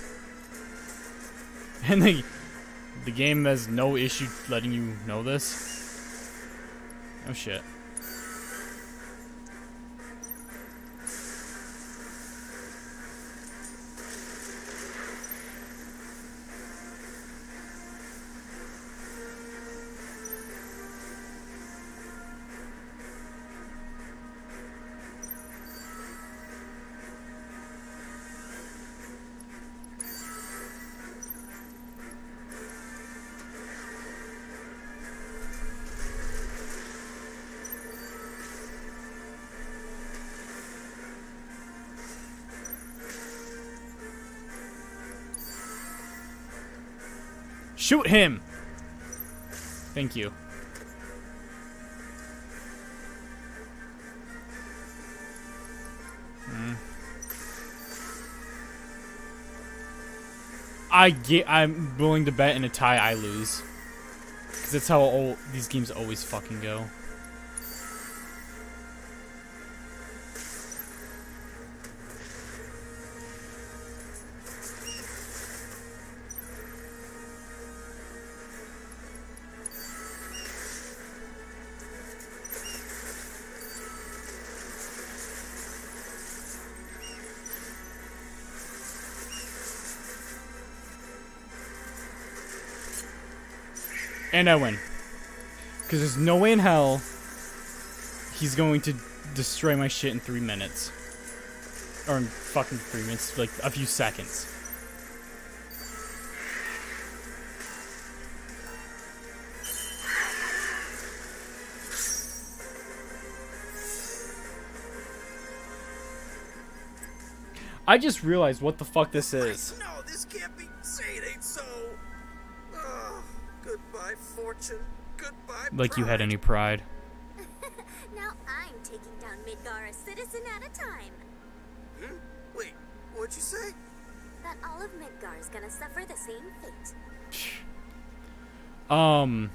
And the, the game has no issue letting you know this. Oh shit. Shoot him! Thank you. Hmm. I get. I'm willing to bet in a tie I lose. Because that's how all these games always fucking go. And I win. Because there's no way in hell he's going to destroy my shit in three minutes. Or in fucking three minutes, like a few seconds. I just realized what the fuck this is. No, this can't be. Say it ain't so. Oh, goodbye, fortune. Goodbye, Like you had pride. any pride. Now I'm taking down Midgar a citizen at a time. Hmm? Wait, what'd you say? That all of Midgar is gonna suffer the same fate. Um,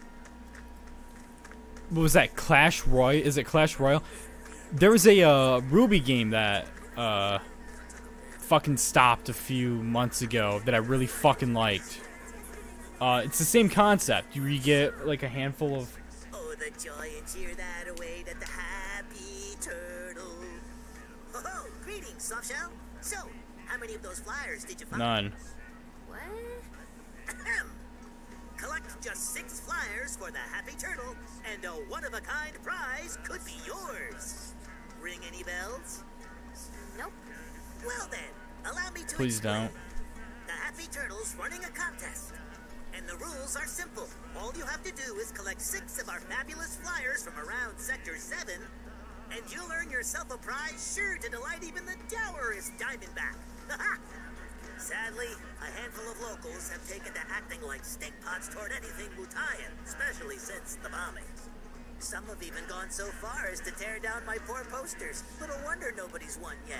what was that? Clash Royale? Is it Clash Royale? There was a uh, Ruby game that uh fucking stopped a few months ago that I really fucking liked. Uh, it's the same concept. You you get like a handful of. Oh, the joy and cheer that await at the happy turtle. Oh, greetings, Softshell. So, how many of those flyers did you find? None. What? Ahem. Collect just six flyers for the happy turtle, and a one-of-a-kind prize could be yours. Ring any bells? Nope. Well then, allow me to Please explain. don't. The Happy Turtle's running a contest. And the rules are simple. All you have to do is collect six of our fabulous flyers from around Sector seven, and you'll earn yourself a prize sure to delight even the dourest Diamondback. Sadly, a handful of locals have taken to acting like stinkpots toward anything Mutayan, especially since the bombings. Some have even gone so far as to tear down my poor posters. Little wonder nobody's won yet.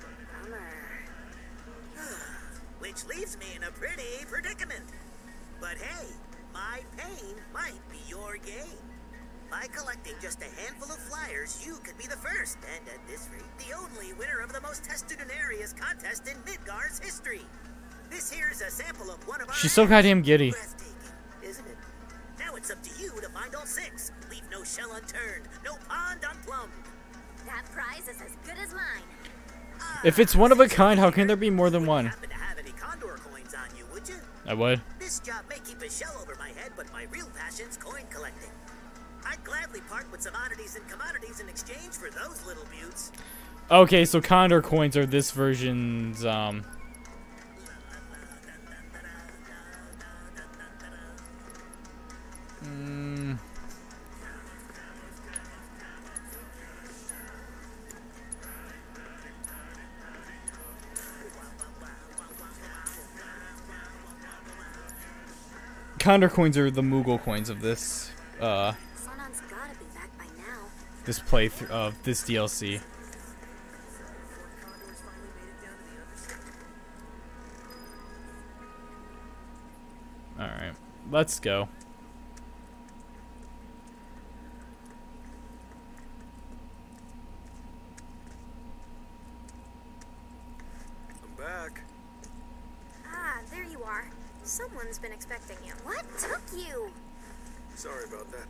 Bummer. Which leaves me in a pretty predicament. But hey, my pain might be your gain. By collecting just a handful of flyers, you could be the first, and at this rate, the only winner of the most testudinarious contest in Midgar's history. This here's a sample of one of our She's so ads. goddamn giddy. Breathtaking, isn't it? Now it's up to you to find all six. Leave no shell unturned, no pond unplumbed. That prize is as good as mine. If it's one of a kind, how can there be more than one? Happen to have any condor coins on you, would you? I would. This job may keep a shell over my head, but my real passion's coin collecting. I'd gladly part with some oddities and commodities in exchange for those little beauts. Okay, so Condor coins are this version's, um... Mm. Condor coins are the Moogle coins of this, uh, Sonon's gotta be back by now. this playthrough of this D L C. Alright, let's go. I'm back. Ah, there you are. Someone's been expecting you. What took you? Sorry about that.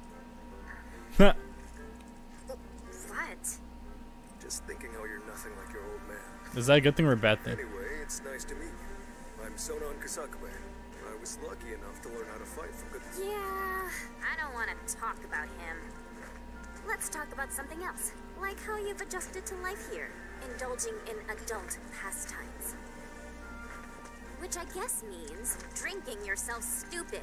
What? Just thinking how you're nothing like your old man. Is that a good thing or a bad thing? Anyway, it's nice to meet you. I'm Sonon Kasakabe. I was lucky enough to learn how to fight for good. Yeah, I don't want to talk about him. Let's talk about something else, like how you've adjusted to life here, indulging in adult pastimes. Which I guess means drinking yourself stupid.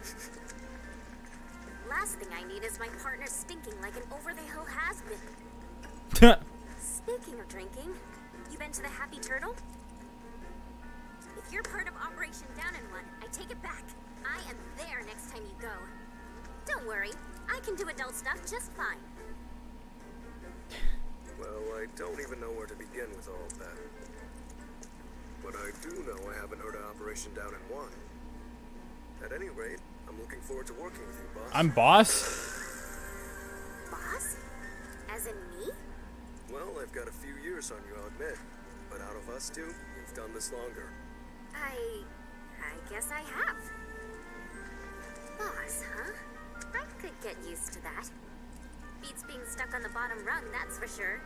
Last thing I need is my partner stinking like an over-the-hill has-been. Speaking of drinking, you been to the Happy Turtle? If you're part of Operation Down in One, I take it back. I am there next time you go. Don't worry, I can do adult stuff just fine. Well, I don't even know where to begin with all of that. but I do know I haven't heard of Operation Down in One. At any rate, I'm looking forward to working with you, boss. I'm boss? Boss? As in me? Well, I've got a few years on you, I'll admit. But out of us two, you've done this longer. I... I guess I have. Boss, huh? I could get used to that. Beats being stuck on the bottom rung, that's for sure.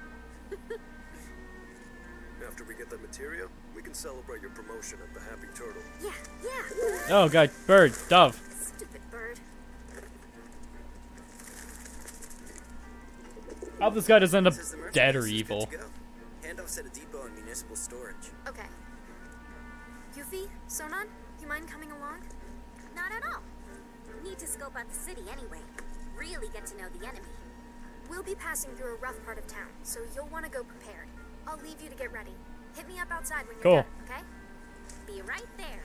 After we get the materia, we can celebrate your promotion at the Happy Turtle. Yeah, yeah. Oh god, bird, dove. Stupid bird. I hope this guy doesn't end up Says the merchandise dead or is good evil. to go. Handoffs at a depot and municipal storage. Okay. Yuffie, Sonon, you mind coming along? Not at all. Need to scope out the city anyway. Really get to know the enemy. We'll be passing through a rough part of town, so you'll want to go prepared. I'll leave you to get ready. Hit me up outside when you're Cool. done, okay? Be right there.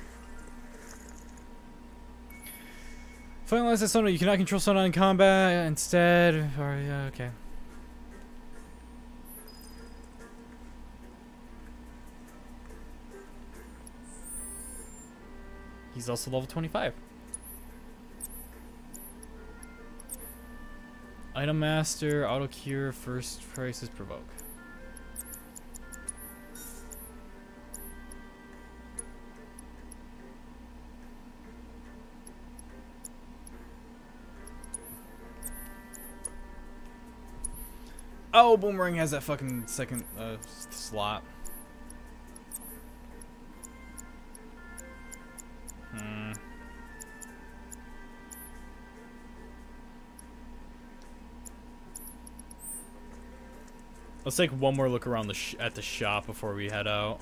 Finalize the Sonon. You cannot control Sonon in combat. Instead, or yeah, okay. He's also level twenty-five. Item Master, Auto Cure, first prices provoke. Oh, Boomerang has that fucking second uh, slot. Hmm. Let's take one more look around the sh at the shop before we head out.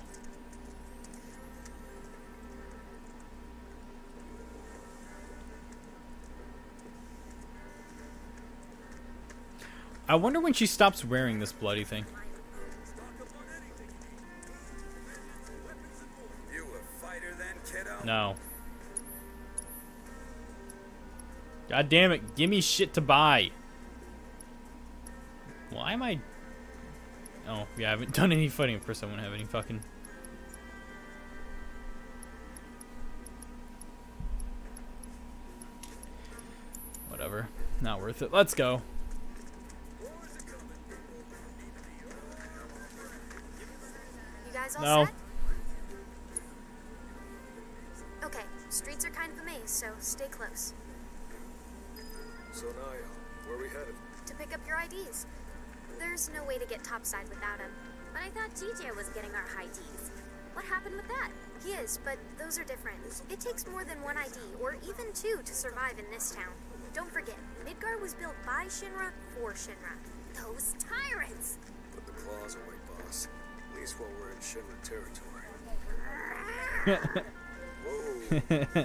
I wonder when she stops wearing this bloody thing. You a fighter then, kiddo? No. God damn it, give me shit to buy. Why am I... Oh, yeah, I haven't done any fighting. Of course I won't have any fucking... Whatever. Not worth it. Let's go. You guys all No. set? Okay, streets are kind of a maze, so stay close. So Naya, where are we headed? To pick up your I Ds. There's no way to get topside without him. But I thought G J was getting our high Ds. What happened with that? He is, but those are different. It takes more than one I D, or even two, to survive in this town. Don't forget, Midgar was built by Shinra for Shinra. Those tyrants! Put the claws away, boss. At least while we're in Shinra territory. Whoa.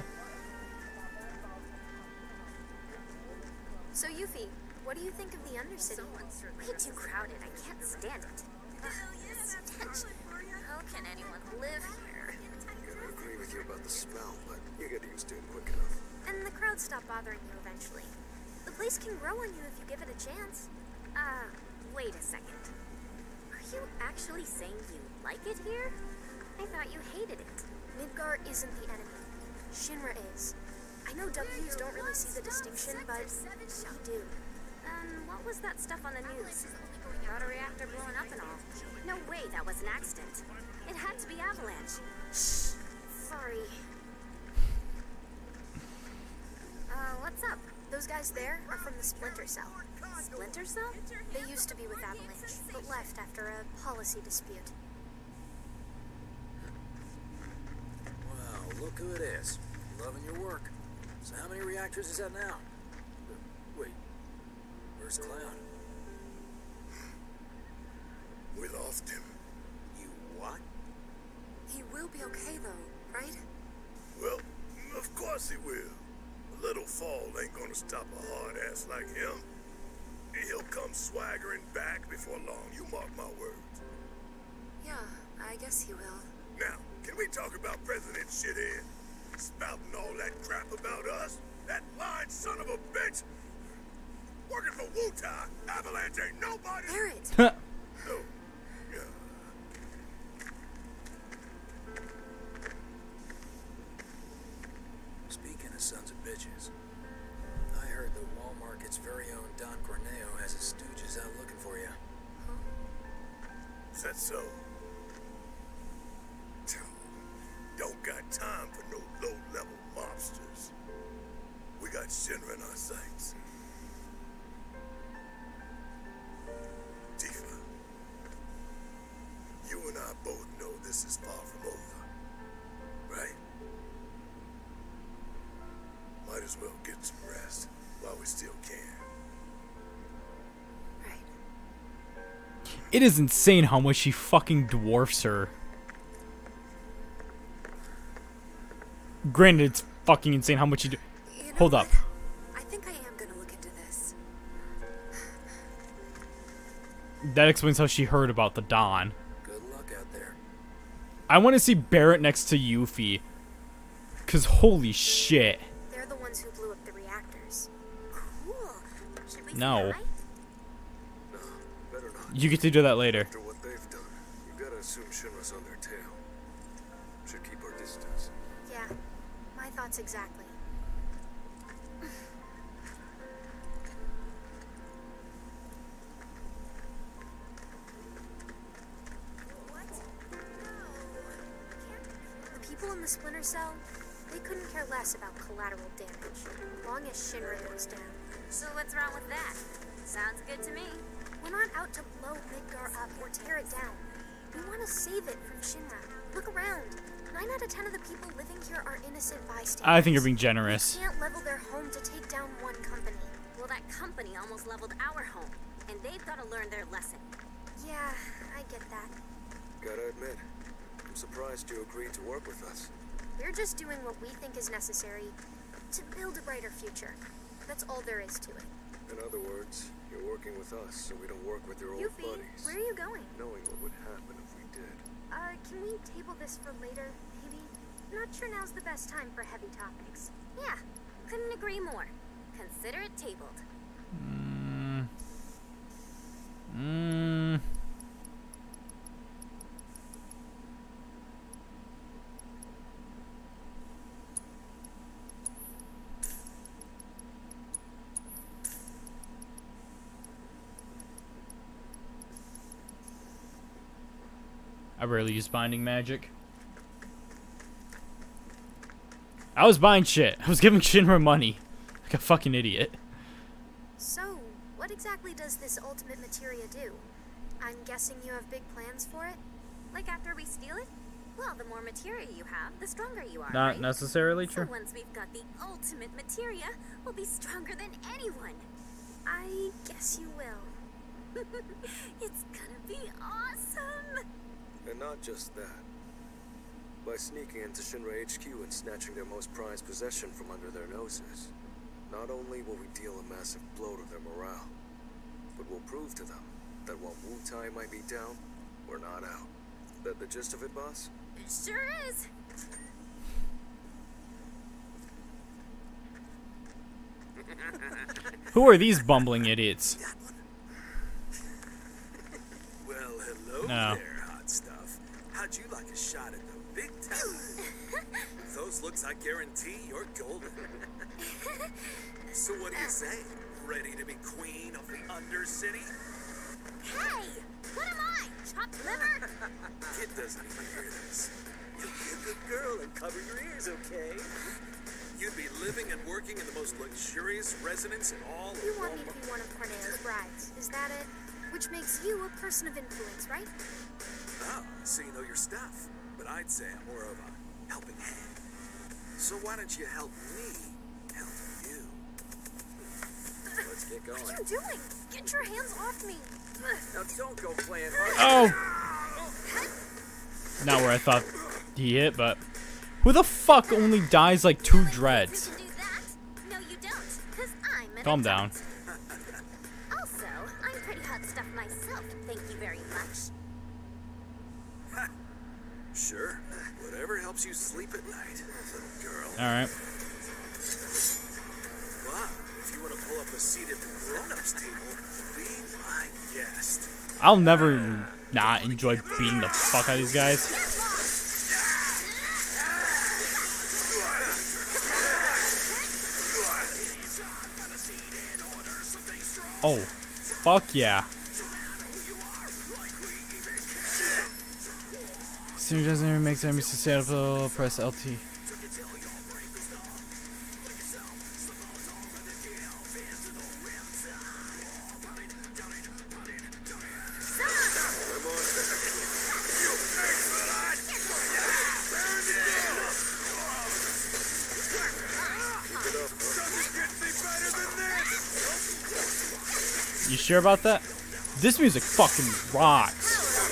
So Yuffie, what do you think of the Undercity? Way too crowded. I can't stand it. Ugh, the stench. How can anyone live here? I agree with you about the smell, but you get used to it quick enough. And the crowds stop bothering you eventually. The place can grow on you if you give it a chance. Uh, wait a second. Are you actually saying you like it here? I thought you hated it. Midgar isn't the enemy. Shinra is. I know W's don't really see the distinction, but we do. Um, what was that stuff on the news? About a reactor blowing up and all. No way that was an accident. It had to be Avalanche. Shh. Sorry. Uh, what's up? Those guys there are from the Splinter Cell. Splinter Cell? They used to be with Avalanche, but left after a policy dispute. Wow, look who it is. Loving your work. So how many reactors is that now? Wait, where's Cloud? We lost him. You what? He will be okay, though, right? Well, of course he will. A little fall ain't gonna stop a hard ass like him. He'll come swaggering back before long, you mark my words. Yeah, I guess he will. Now, can we talk about President Shithead? Spouting all that crap about us? That lying son of a bitch? Working for Wu-Tai, Avalanche ain't nobody. Barrett! Oh, yeah. that so? Don't got time for no low-level mobsters. We got Shinra in our sights. Tifa, you and I both know this is far from over, right? Might as well get some rest while we still can. Right. It is insane how much she fucking dwarfs her. Granted, it's fucking insane how much she. Do You know Hold what? up. I think I am gonna look into this. That explains how she heard about the Dawn. Good luck out there. I want to see Barrett next to Yuffie. Cause holy shit. They're the ones who blew up the reactors. Cool. Should we say No. hi? No, better not. You get to do that later. After what they've done, you gotta assume Shinra's on their tail. Should keep our distance. Yeah, my thoughts exactly. What? No. The people in the Splinter Cell, they couldn't care less about collateral damage, long as Shinra goes down. So what's wrong with that? Sounds good to me. We're not out to blow Midgar up or tear it down. We want to save it from Shinra. Look around. Nine out of ten of the people living here are innocent bystanders. I think you're being generous. We can't level their home to take down one company. Well, that company almost leveled our home, and they've got to learn their lesson. Yeah, I get that. Gotta admit, I'm surprised you agreed to work with us. We're just doing what we think is necessary to build a brighter future. That's all there is to it. In other words, you're working with us so we don't work with your old Yuffie, buddies. where are you going? Knowing what would happen if we did. Uh, can we table this for later, maybe? Not sure now's the best time for heavy topics. Yeah, couldn't agree more. Consider it tabled. Mm. Mm. I rarely use binding magic. I was buying shit. I was giving Shinra money. Like a fucking idiot. So, what exactly does this ultimate materia do? I'm guessing you have big plans for it? Like after we steal it? Well, the more materia you have, the stronger you are, Not right? necessarily So true. once we've got the ultimate materia, we'll be stronger than anyone. I guess you will. It's gonna be awesome! And not just that. By sneaking into Shinra H Q and snatching their most prized possession from under their noses, not only will we deal a massive blow to their morale, but we'll prove to them that while Wu-Tai might be down, we're not out. That the gist of it, boss? It sure is! Who are these bumbling idiots? Well, hello No. there, hot stuff. How'd you like a shot at the big time? With those looks, I guarantee you're golden. So what do you say? Ready to be queen of the Undercity? Hey! What am I? Chopped liver? Kid doesn't even hear this. You'll be a good girl and cover your ears, okay? You'd be living and working in the most luxurious residence in all of You want me Roma. to be one of Corneo's brides, is that it? Which makes you a person of influence, right? Oh, so you know your stuff. But I'd say I'm more of a helping hand. So why don't you help me help you? Let's get going. What are you doing? Get your hands off me! Now don't go playing hard. Oh! Not where I thought he hit, but who the fuck only dies like two dreads? You can do that? No, you don't, because I'm an Calm adult. down. Also, I'm pretty hot stuff myself, thank you very much. Sure. Whatever helps you sleep at night, little girl. Alright. But if you want to pull up a seat at the grown-ups table, be my guest. I'll never not enjoy beating the fuck out of these guys. Oh, fuck yeah. It doesn't even make sense to set up. Press L T. You sure about that? This music fucking rocks.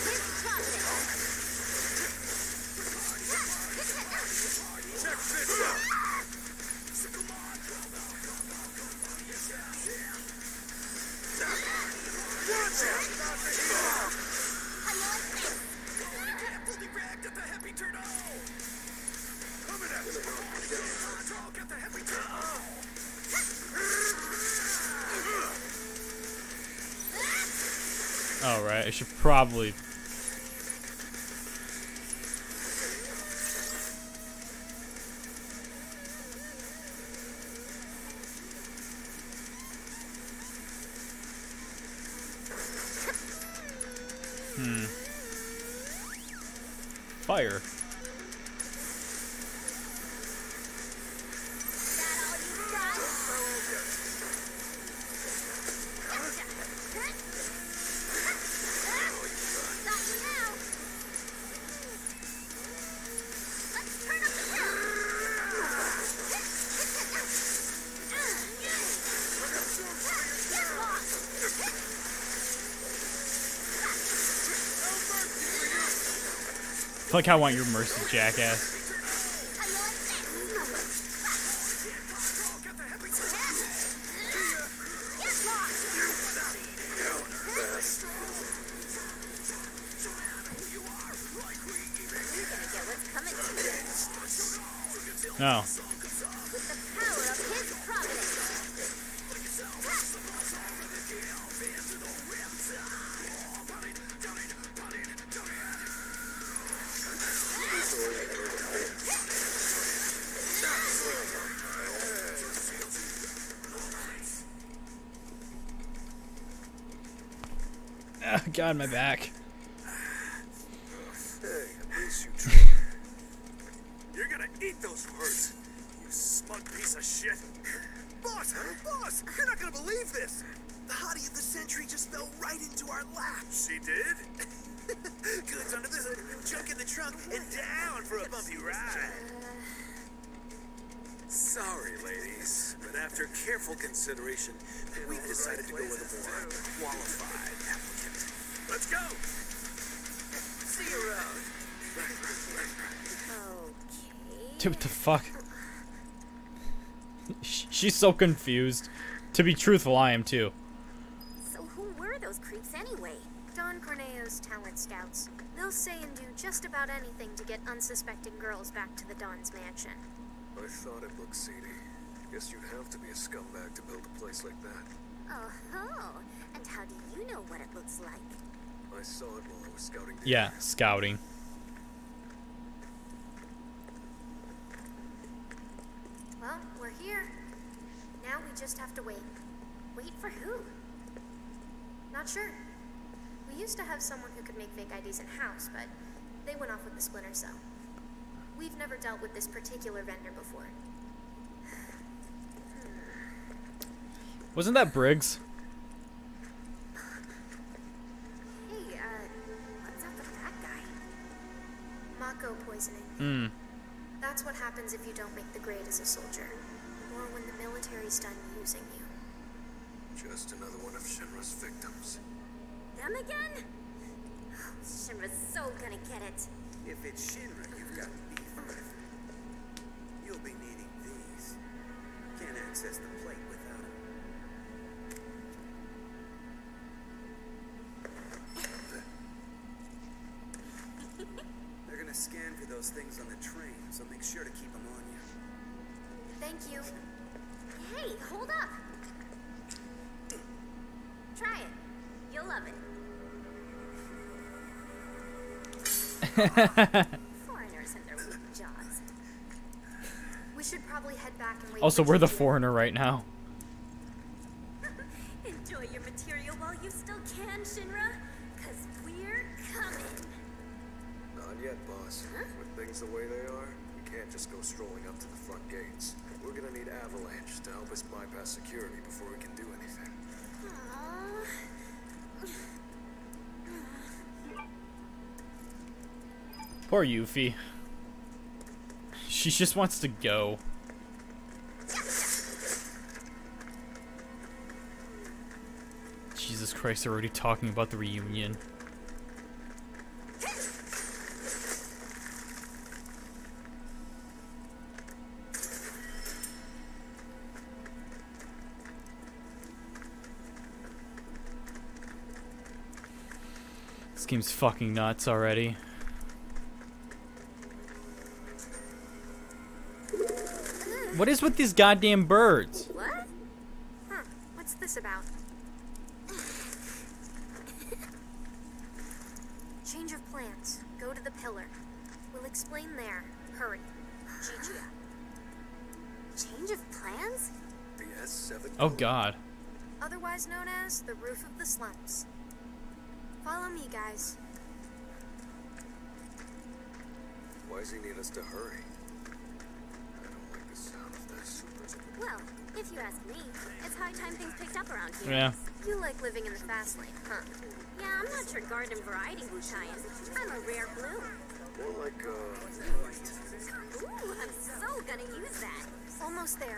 Alright, I should probably... Hmm. Fire. Like I want your mercy, jackass. No. Oh, God, my back. Hey, at least you tried. You're gonna eat those words, you smug piece of shit. Boss, boss, you're not gonna believe this. The hottie of the century just fell right into our lap. She did? Goods under the hood, junk in the trunk, and down for a bumpy ride. Sorry, ladies, but after careful consideration, we decided to go with a more qualified applicant. Let's go. See you around. Okay. Dude, what the fuck? She's so confused. To be truthful, I am too. So who were those creeps anyway? Don Corneo's talent scouts. They'll say and do just about anything to get unsuspecting girls back to the Don's mansion. I thought it looked seedy. Guess you'd have to be a scumbag to build a place like that. Oh-ho. And how do you know what it looks like? I saw it while I was scouting. the Yeah, area. scouting. Well, we're here. Now we just have to wait. Wait for who? Not sure. We used to have someone who could make fake I Ds in-house, but they went off with the splinter cell. We've never dealt with this particular vendor before. Wasn't that Briggs? Hey, uh, what's up with that guy? Mako poisoning. Hmm. That's what happens if you don't make the grade as a soldier, or when the military's done using you. Just another one of Shinra's victims. Them again? Shinra's so gonna get it. If it's Shinra you've got beef with, you'll be needing these. Can't access the plate without them. They're gonna scan for those things on the train, so make sure to keep them on you. Thank you. Hey, hold up. Try it. You'll love it. Foreigners and their weak jaws. We should probably head back and wait. Also, for we're the Jibsie. foreigner right now. Enjoy your material while you still can, Shinra. Cause we're coming. Not yet, boss. With things the way they are, we can't just go strolling up to the front gates. We're gonna need Avalanche to help us bypass security before we can do anything. Poor Yuffie. She just wants to go. Jesus Christ, they're already talking about the reunion. This game's fucking nuts already. What is with these goddamn birds? What? Huh. What's this about? Change of plans. Go to the pillar. We'll explain there. Hurry. Jibsie. Change of plans? The S seven. Oh god. Otherwise known as the roof of the slums. Follow me, guys. Why does he need us to hurry? I don't like the sound of that super. Well, if you ask me, it's high time things picked up around here. Yeah. You like living in the fast lane, huh? Yeah, I'm not your garden variety Wu-Tai-in. I'm a rare bloom. More like, uh... Ooh, I'm so gonna use that. Almost there.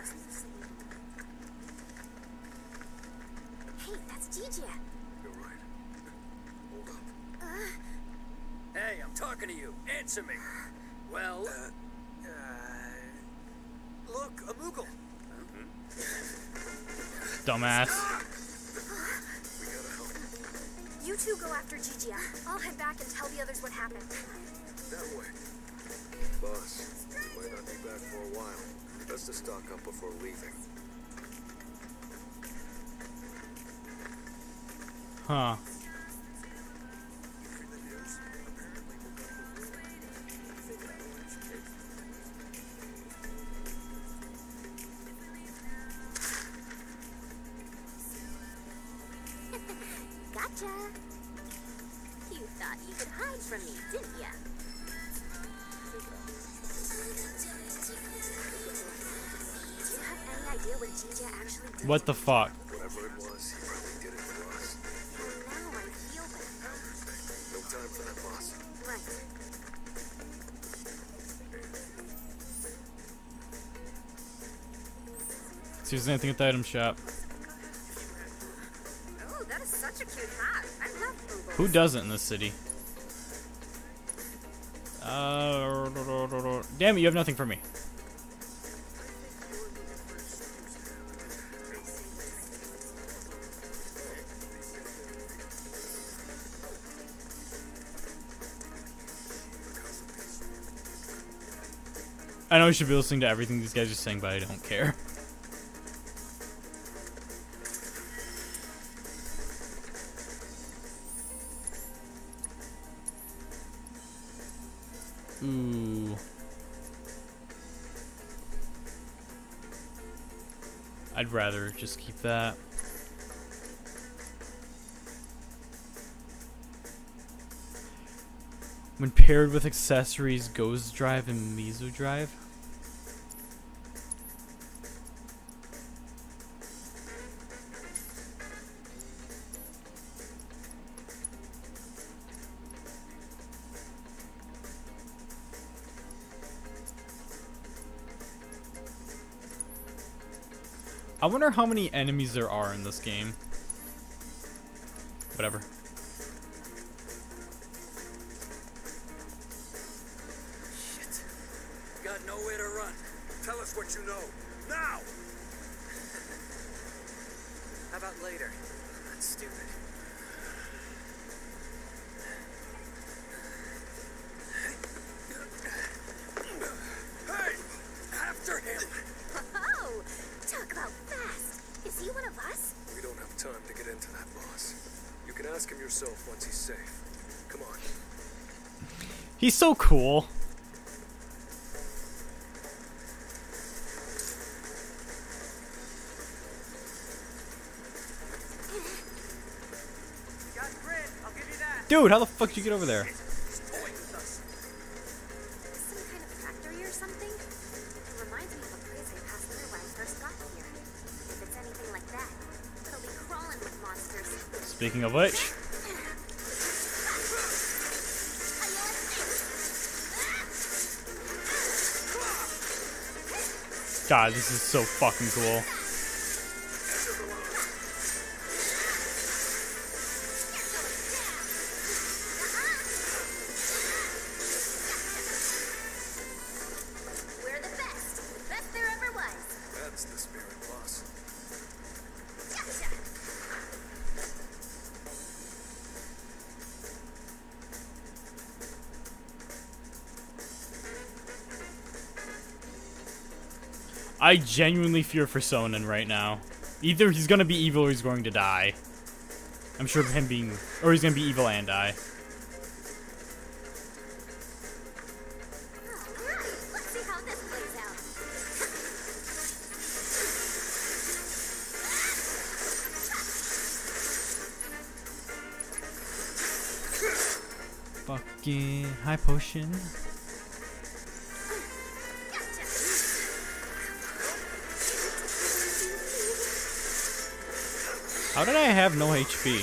Hey, that's Jibsie. You're right. Hold up. Hey, I'm talking to you. Answer me. Well, Uh, uh, look, a Moogle. Dumbass. You two go after Jibsie. I'll head back and tell the others what happened. That way. Boss, we might not be back for a while. Best to stock up before leaving. Huh. Gotcha. You thought you could hide from me, didn't ya? Do you have any idea what Jibsie actually did? What the fuck? Whatever it was, he probably did it for us. Well, now I feel better. No time for that, boss. Right. See if there's anything at the item shop. Oh, that is such a cute hat. I love Google. Who doesn't in this city? Uh, damn it, you have nothing for me. I know I should be listening to everything these guys are saying, but I don't care. Ooh. I'd rather just keep that. When paired with accessories, Ghost Drive and Mizu Drive. I wonder how many enemies there are in this game. Whatever. shit. Got nowhere to run. Tell us what you know. Now! How about later? That's stupid. Hey! After him! Oh, talk about fast. Is he one of us? We don't have time to get into that, boss. You can ask him yourself once he's safe. Come on. He's so cool. Got grit, I'll give you that. Dude, how the fuck did you get over there? Toy with us. Speaking of which. God, this is so fucking cool. We're the best. Best there ever was. That's the spirit, boss. Gotcha. I genuinely fear for Sonnen right now. Either he's gonna be evil or he's going to die. I'm sure of him being... Or he's gonna be evil and die. Alright, let's see how this plays out. Fucking high potion. How did I have no H P?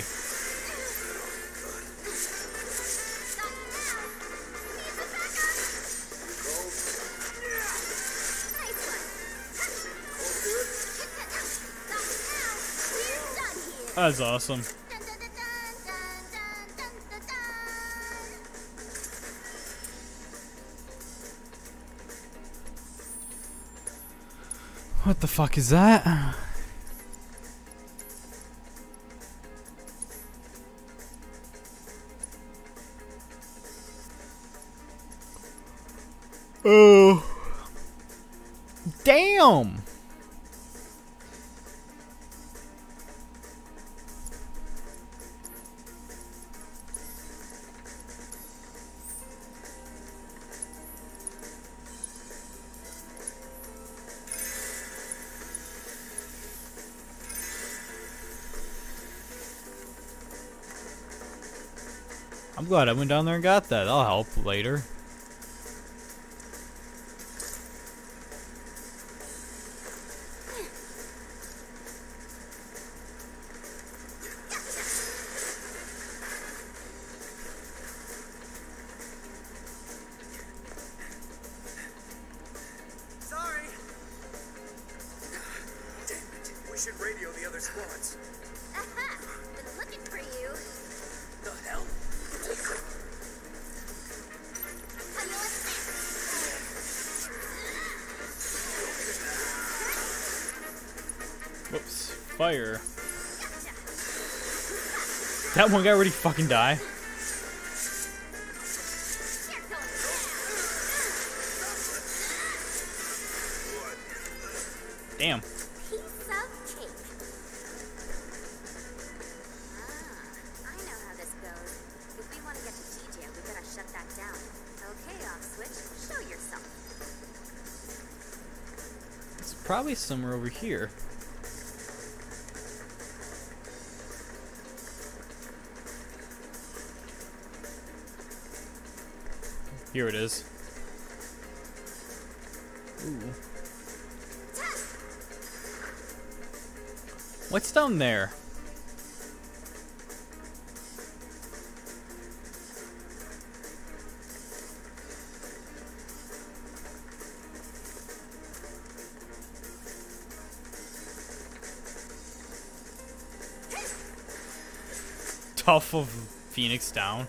That's awesome. What the fuck is that? Oh. Damn. I'm glad I went down there and got that. That'll help later. Sorry. Damn it. We should radio the other squads. Aha! Been looking for you. The hell? Whoops. Fire. That one guy already fucking die. Damn. Piece of cake. Ah, I know how this goes. If we want to get to T J, we gotta shut that down. Okay, off switch, show yourself. It's probably somewhere over here. Here it is. Ooh. What's down there? Tough of Phoenix down.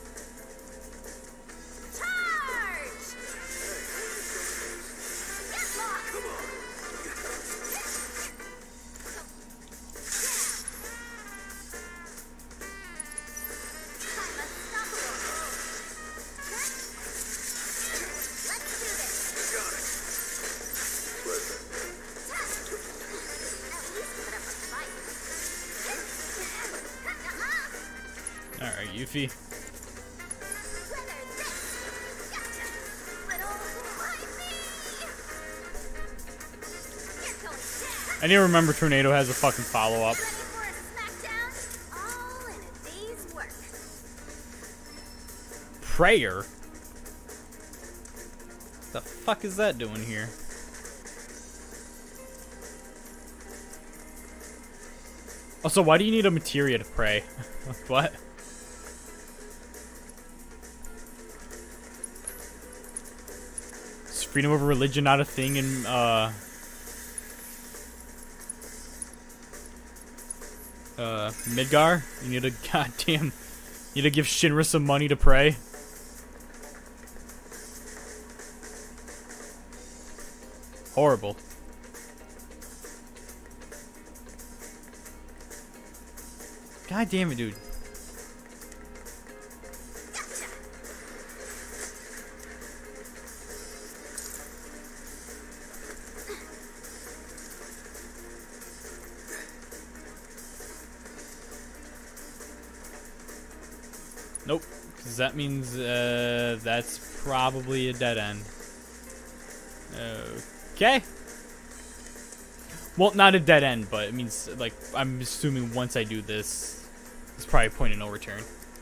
Alright, Yuffie. I need to remember Tornado has a fucking follow-up. Prayer? The fuck is that doing here? Also, why do you need a materia to pray? What? Is freedom of religion not a thing in, uh... Uh, Midgar? You need to, goddamn... You need to give Shinra some money to pray? Horrible. God damn it, dude. Nope, because that means uh, that's probably a dead end. Okay. Well, not a dead end, but it means, like, I'm assuming once I do this, it's probably a point of no return.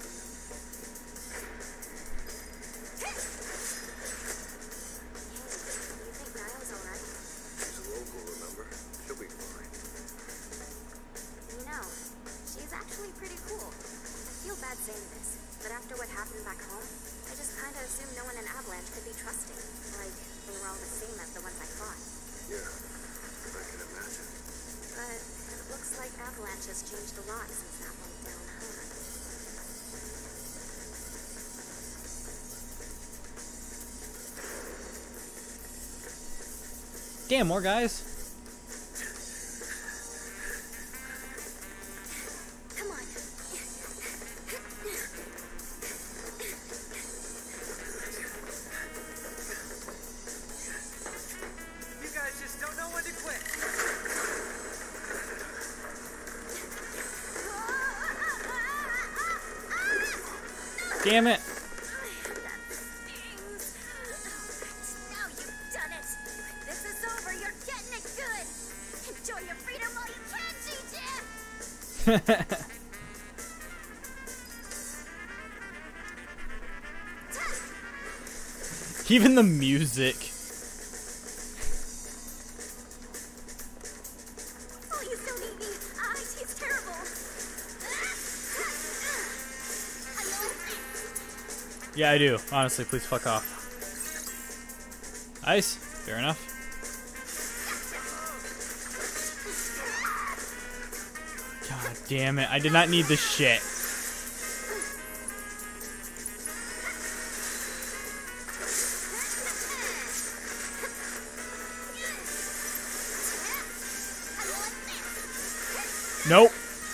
Damn, more guys. Come on. You guys just don't know when to quit. Damn it. Even the music. Oh, you don't eat me. Ah, it tastes terrible. Yeah, I do. Honestly, please fuck off. Ice. Fair enough. God damn it. I did not need this shit. Nope.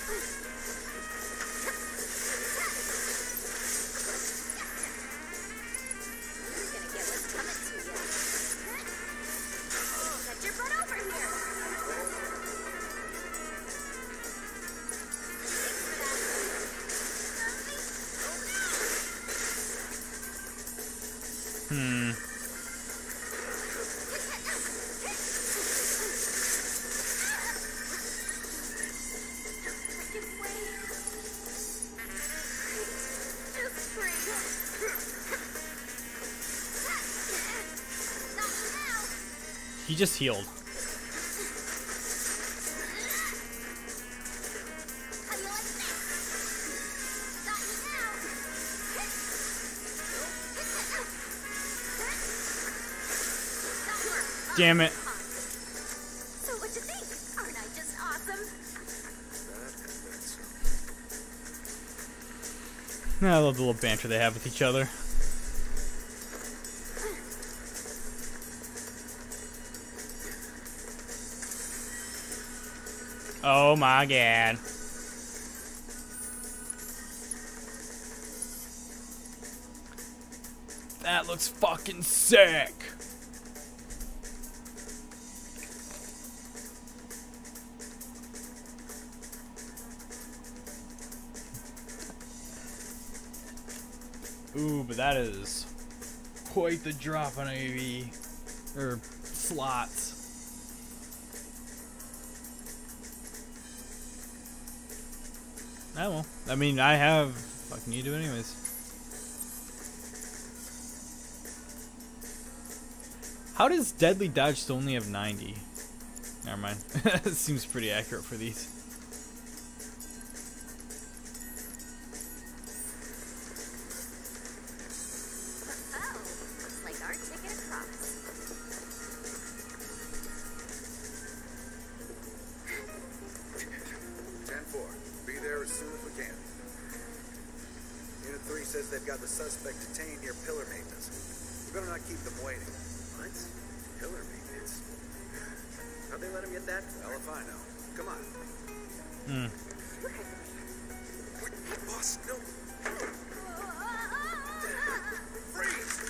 Hmm. He just healed. Damn it. So what you think? Aren't I just awesome? I love the little banter they have with each other. Oh my god. That looks fucking sick. Ooh, but that is quite the drop on A V. Or slots. I will. I mean, I have. Fucking you do anyways. How does Deadly Dodge still only have ninety? Never mind. It seems pretty accurate for these. says they've got the suspect detained near pillar maintenance. We better not keep them waiting. What? Pillar maintenance? How'd they let him get that? Well, if I know. Come on. Hmm. Wait, boss, no. Freeze!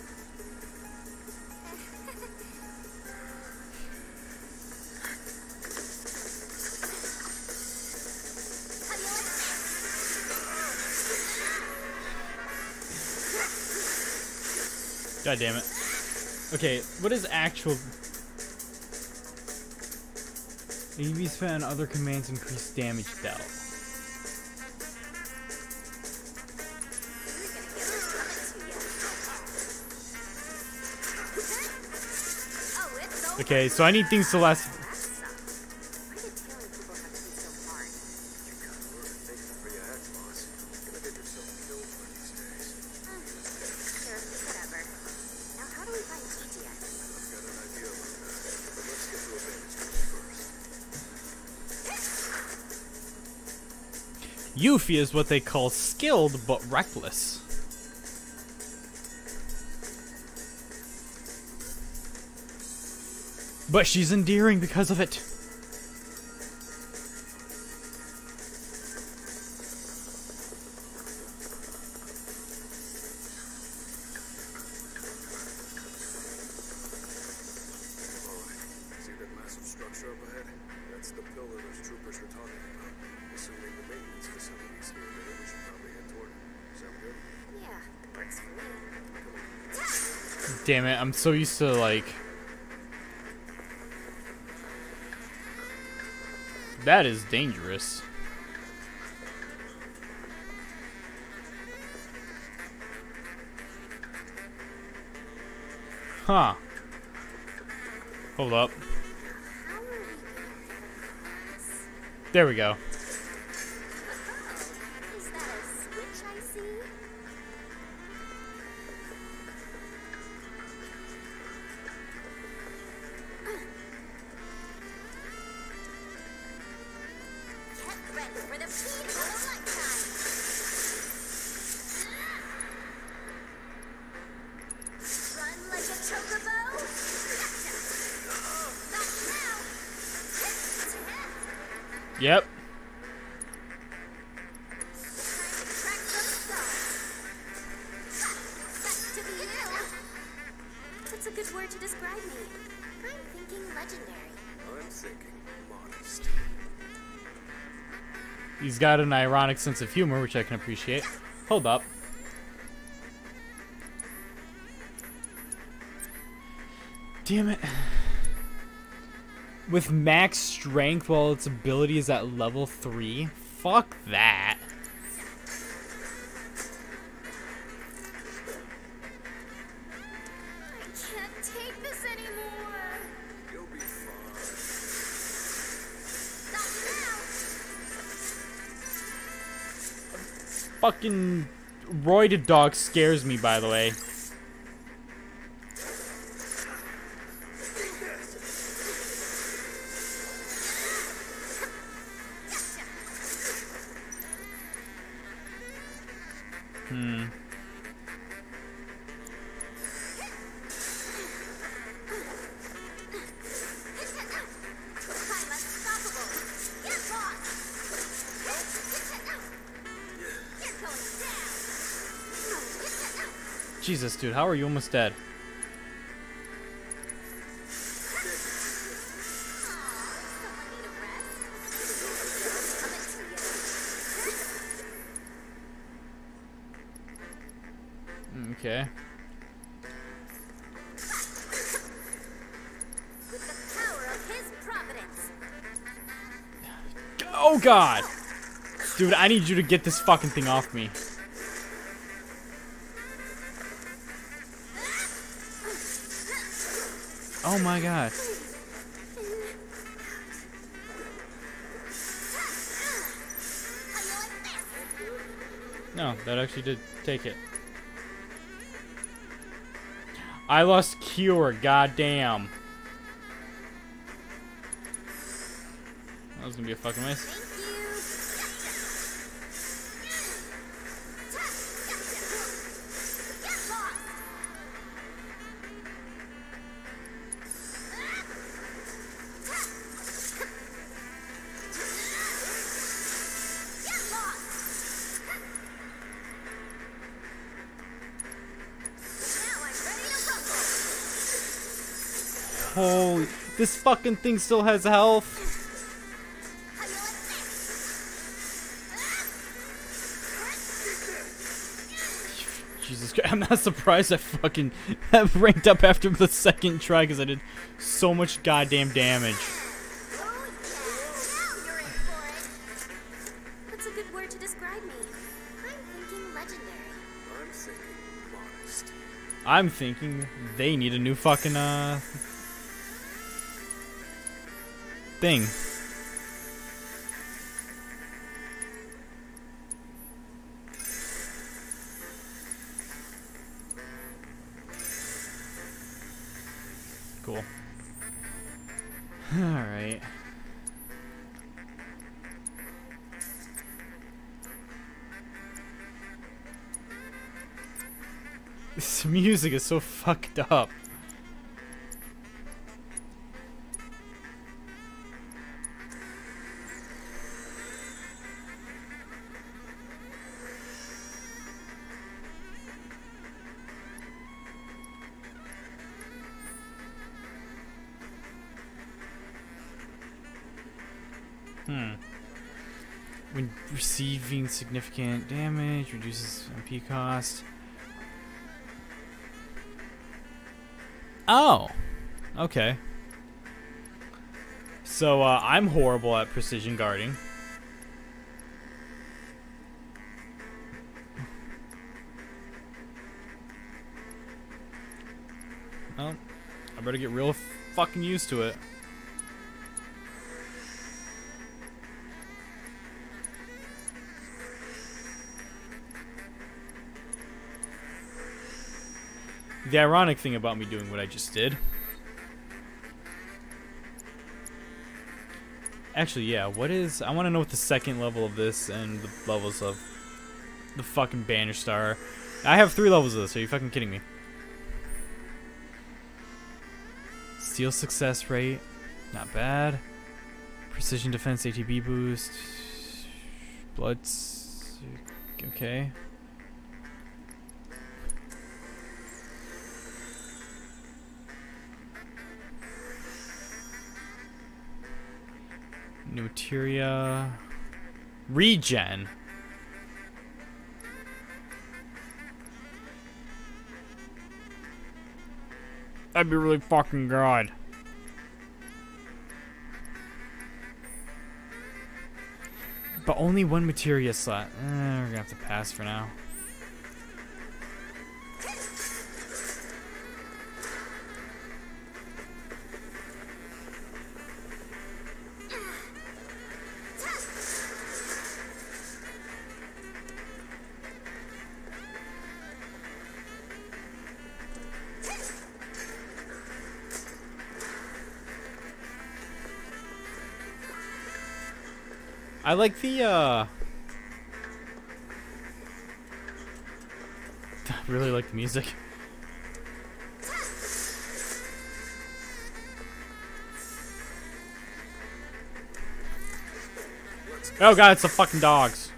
God damn it. Okay, what is actual... A B's fan and other commands increase damage dealt. Okay, so I need things to last... Yuffie is what they call skilled, but reckless. But she's endearing because of it. See that massive structure up ahead? That's the pillar those troopers were talking about. Assuming the maintenance facility's near there, we should probably head toward it. Sound good? Yeah, works for me. Damn it, I'm so used to, like... That is dangerous. Huh. Hold up. There we go. Is that a switch I see? Get ready for the speed of a lifetime. Run like a chocobo. Not now. Yep. Crack those skulls. Back to the hill. That's a good word to describe me. I'm thinking legendary. I'm thinking modest. He's got an ironic sense of humor, which I can appreciate. Hold up. Damn it. With max strength while its ability is at level three? Fuck that. I can't take this anymore. You'll be fine. Not now. Fucking roided dog scares me, by the way. Hmm. I'm unstoppable. Yeah, boss. You're going down. Jesus, dude, how are you almost dead? Someone need a rest? Coming to you. Okay. With the power of his providence. Oh god! Dude, I need you to get this fucking thing off me. Oh my god. How you like this? No, that actually did take it. I lost cure, goddamn. That was gonna be a fucking miss. Thank you. Holy, this fucking thing still has health. Jesus Christ, I'm not surprised I fucking have ranked up after the second try because I did so much goddamn damage. What's a good word to describe me? I'm thinking legendary. I'm thinking modest. I'm thinking they need a new fucking, uh... thing. Cool. Alright. This music is so fucked up. Hmm. When receiving significant damage, reduces M P cost. Oh, okay. So uh, I'm horrible at precision guarding. Well, I better get real fucking used to it. The ironic thing about me doing what I just did. Actually, yeah, what is... I want to know what the second level of this and the levels of the fucking Banner Star. I have three levels of this, are you fucking kidding me? Steel success rate, not bad. Precision defense A T B boost. Bloods, okay. Materia. Regen. That'd be really fucking good. But only one materia slot. Eh, we're gonna have to pass for now. I like the, uh... I really like the music. Oh god, it's the fucking dogs.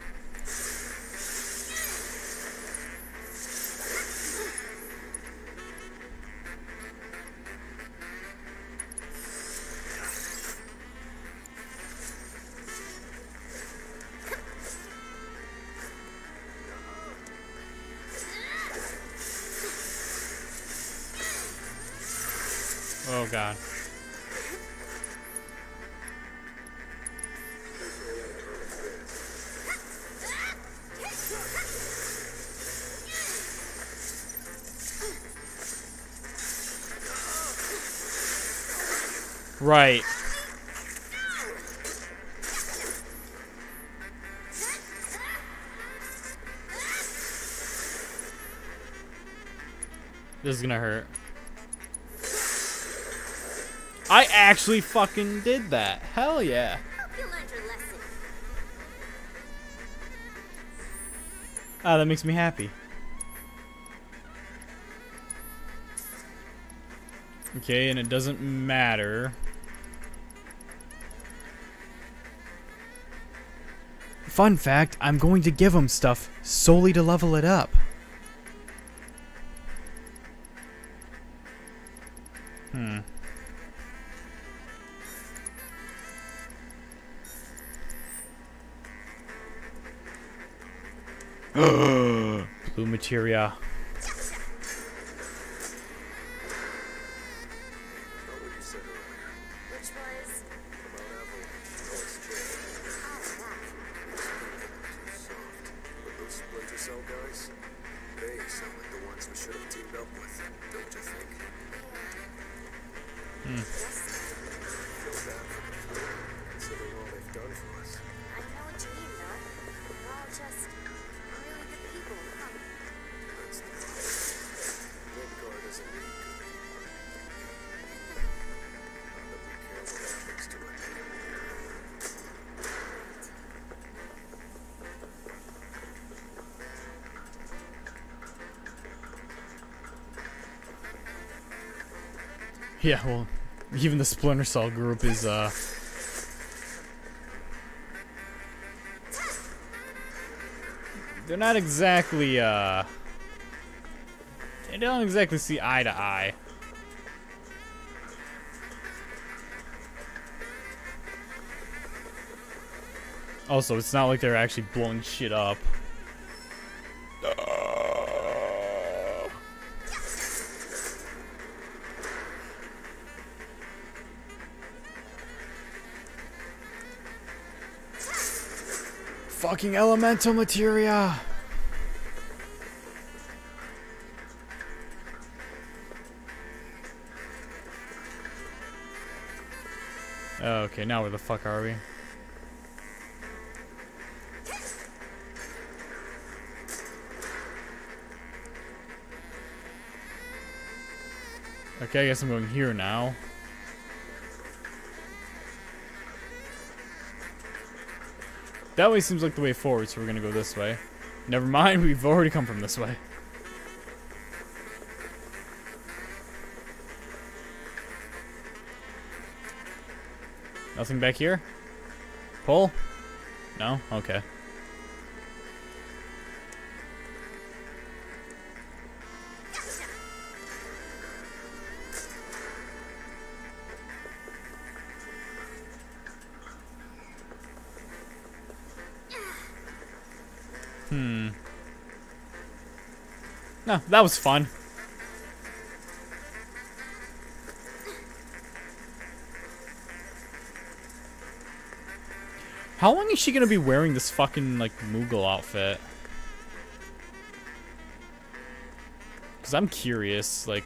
Oh god. Right. This is gonna hurt. I actually fucking did that. Hell yeah. Hope you learned your lesson. Ah, that makes me happy. Okay, and it doesn't matter. Fun fact, I'm going to give him stuff solely to level it up. Hmm. Blue materia. Which was... Splinter Cell guys, they sound like the ones we should have teamed up with, don't you think? Hmm. Feel bad for the crew, considering all they've done for us. I know what you mean, though. We're all just really good people, huh? That's the problem. Midgard doesn't need good people. Not that we care what happens to it. Yeah, well, even the Splinter Cell group is, uh... they're not exactly, uh... they don't exactly see eye to eye. Also, it's not like they're actually blowing shit up. Fucking elemental materia. Okay, now where the fuck are we? Okay, I guess I'm going here now. That way seems like the way forward, so we're gonna go this way. Never mind, we've already come from this way. Nothing back here? Pull? No? Okay. Hmm. No, that was fun. How long is she gonna be wearing this fucking, like, Moogle outfit? Because I'm curious, like...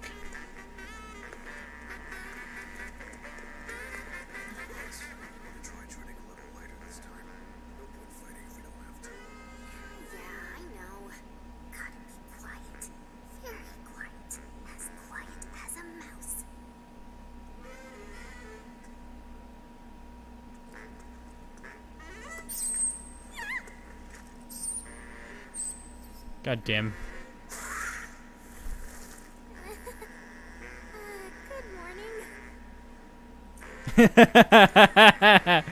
Try treading a little lighter this time. No point fighting if we don't have to. Yeah, I know. Gotta be quiet. Very quiet. As quiet as a mouse. God damn. uh, good morning.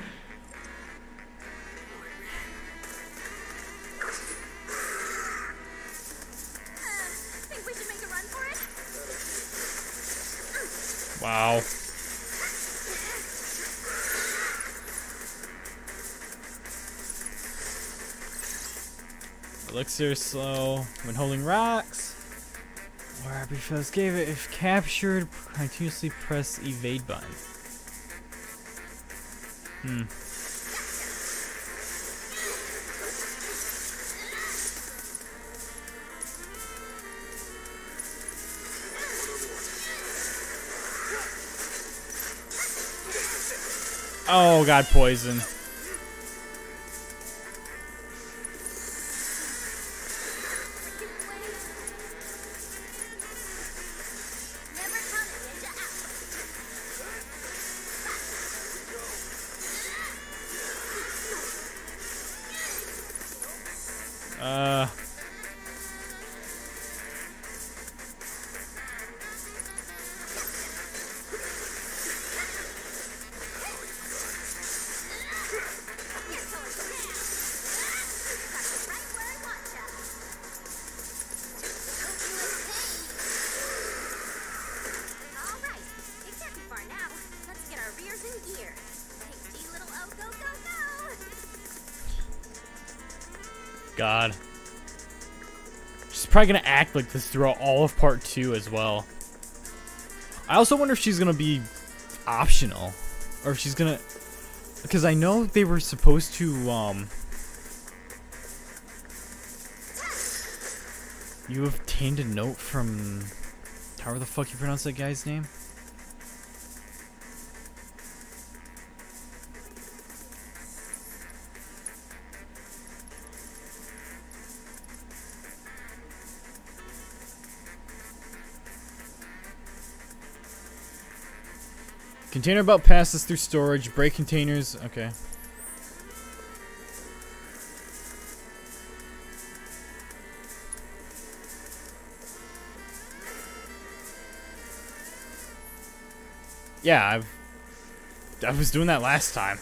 Think we should make a run for it? Wow. Elixir slow when holding rocks. Or R P Fellows gave it if captured, continuously press evade button. Hmm. Oh god, poison. Uh. God. She's probably gonna act like this throughout all of part two as well. I also wonder if she's gonna be optional, or if she's gonna, because I know they were supposed to. Um, you obtained a note from. However the fuck you pronounce that guy's name? Container belt passes through storage. Break containers. Okay. Yeah, I've. I was doing that last time.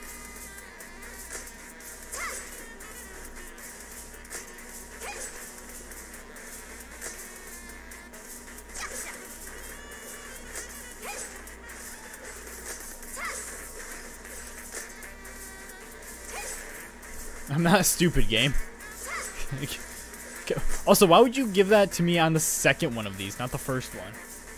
I'm not a stupid game. Also, why would you give that to me on the second one of these, not the first one?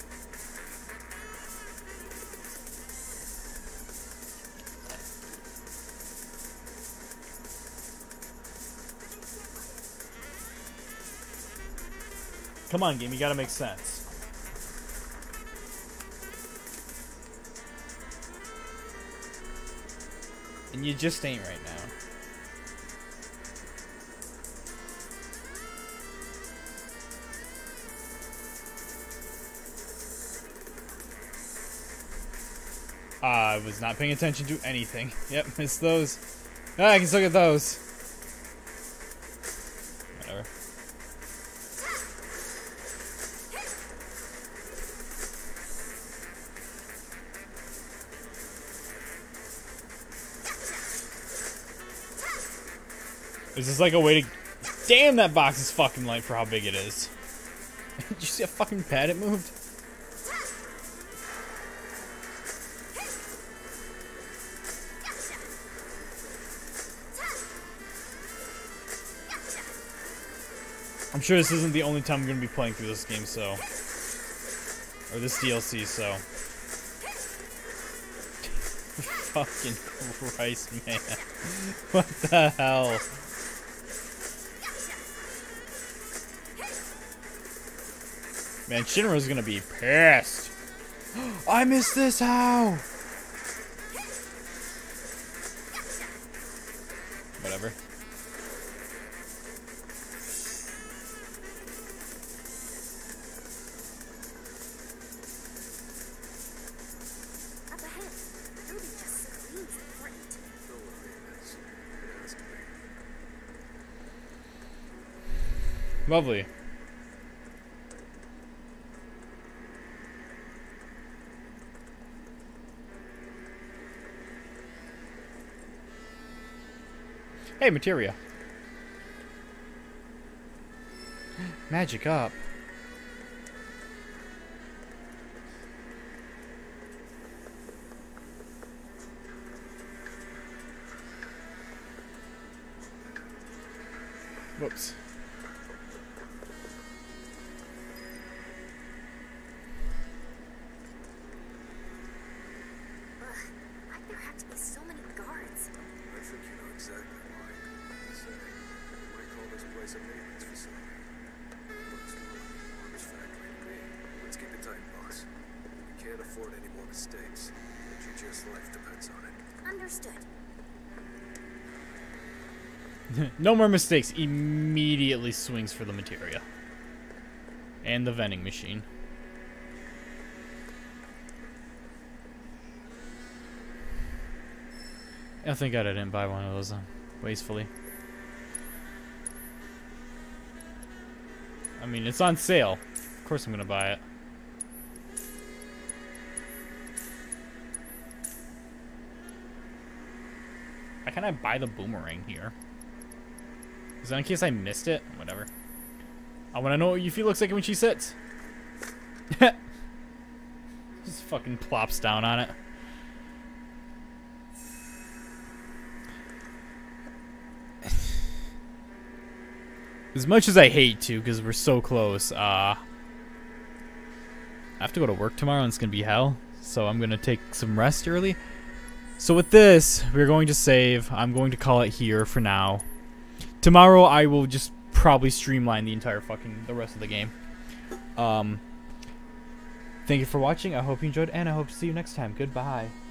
Come on, game, you gotta make sense. And you just ain't right now. Uh, I was not paying attention to anything. Yep, missed those. Ah, I can still get those. Whatever. Is this like a way to... Damn, that box is fucking light for how big it is. Did you see how fucking bad it moved? I'm sure this isn't the only time I'm going to be playing through this game, so... Or this D L C, so... Fucking Christ, man. What the hell? Man, Shinra's gonna be pissed. I missed this, how? Whatever. Up ahead, the building just screams threat. Don't worry, it is. It has to be. Lovely. Hey, materia. Magic up. Whoops. Ugh, why'd there have to be so many guards? I think you know exactly why. Say, you might call this place a maintenance facility. Looks more like an arms factory to me. Let's keep it tight, boss. We can't afford any more mistakes. Gigi's life depends on it. Understood. No more mistakes. Immediately swings for the materia. And the vending machine. I think I didn't buy one of those uh, wastefully. I mean, it's on sale. Of course I'm gonna buy it. Why can't I buy the boomerang here? Is that in case I missed it? Whatever. I want to know what Yuffie looks like when she sits. Just fucking plops down on it. As much as I hate to, because we're so close, uh, I have to go to work tomorrow and it's going to be hell. So I'm going to take some rest early. So with this, we're going to save. I'm going to call it here for now. Tomorrow I will just probably streamline the entire fucking, the rest of the game. Um, thank you for watching. I hope you enjoyed, and I hope to see you next time. Goodbye.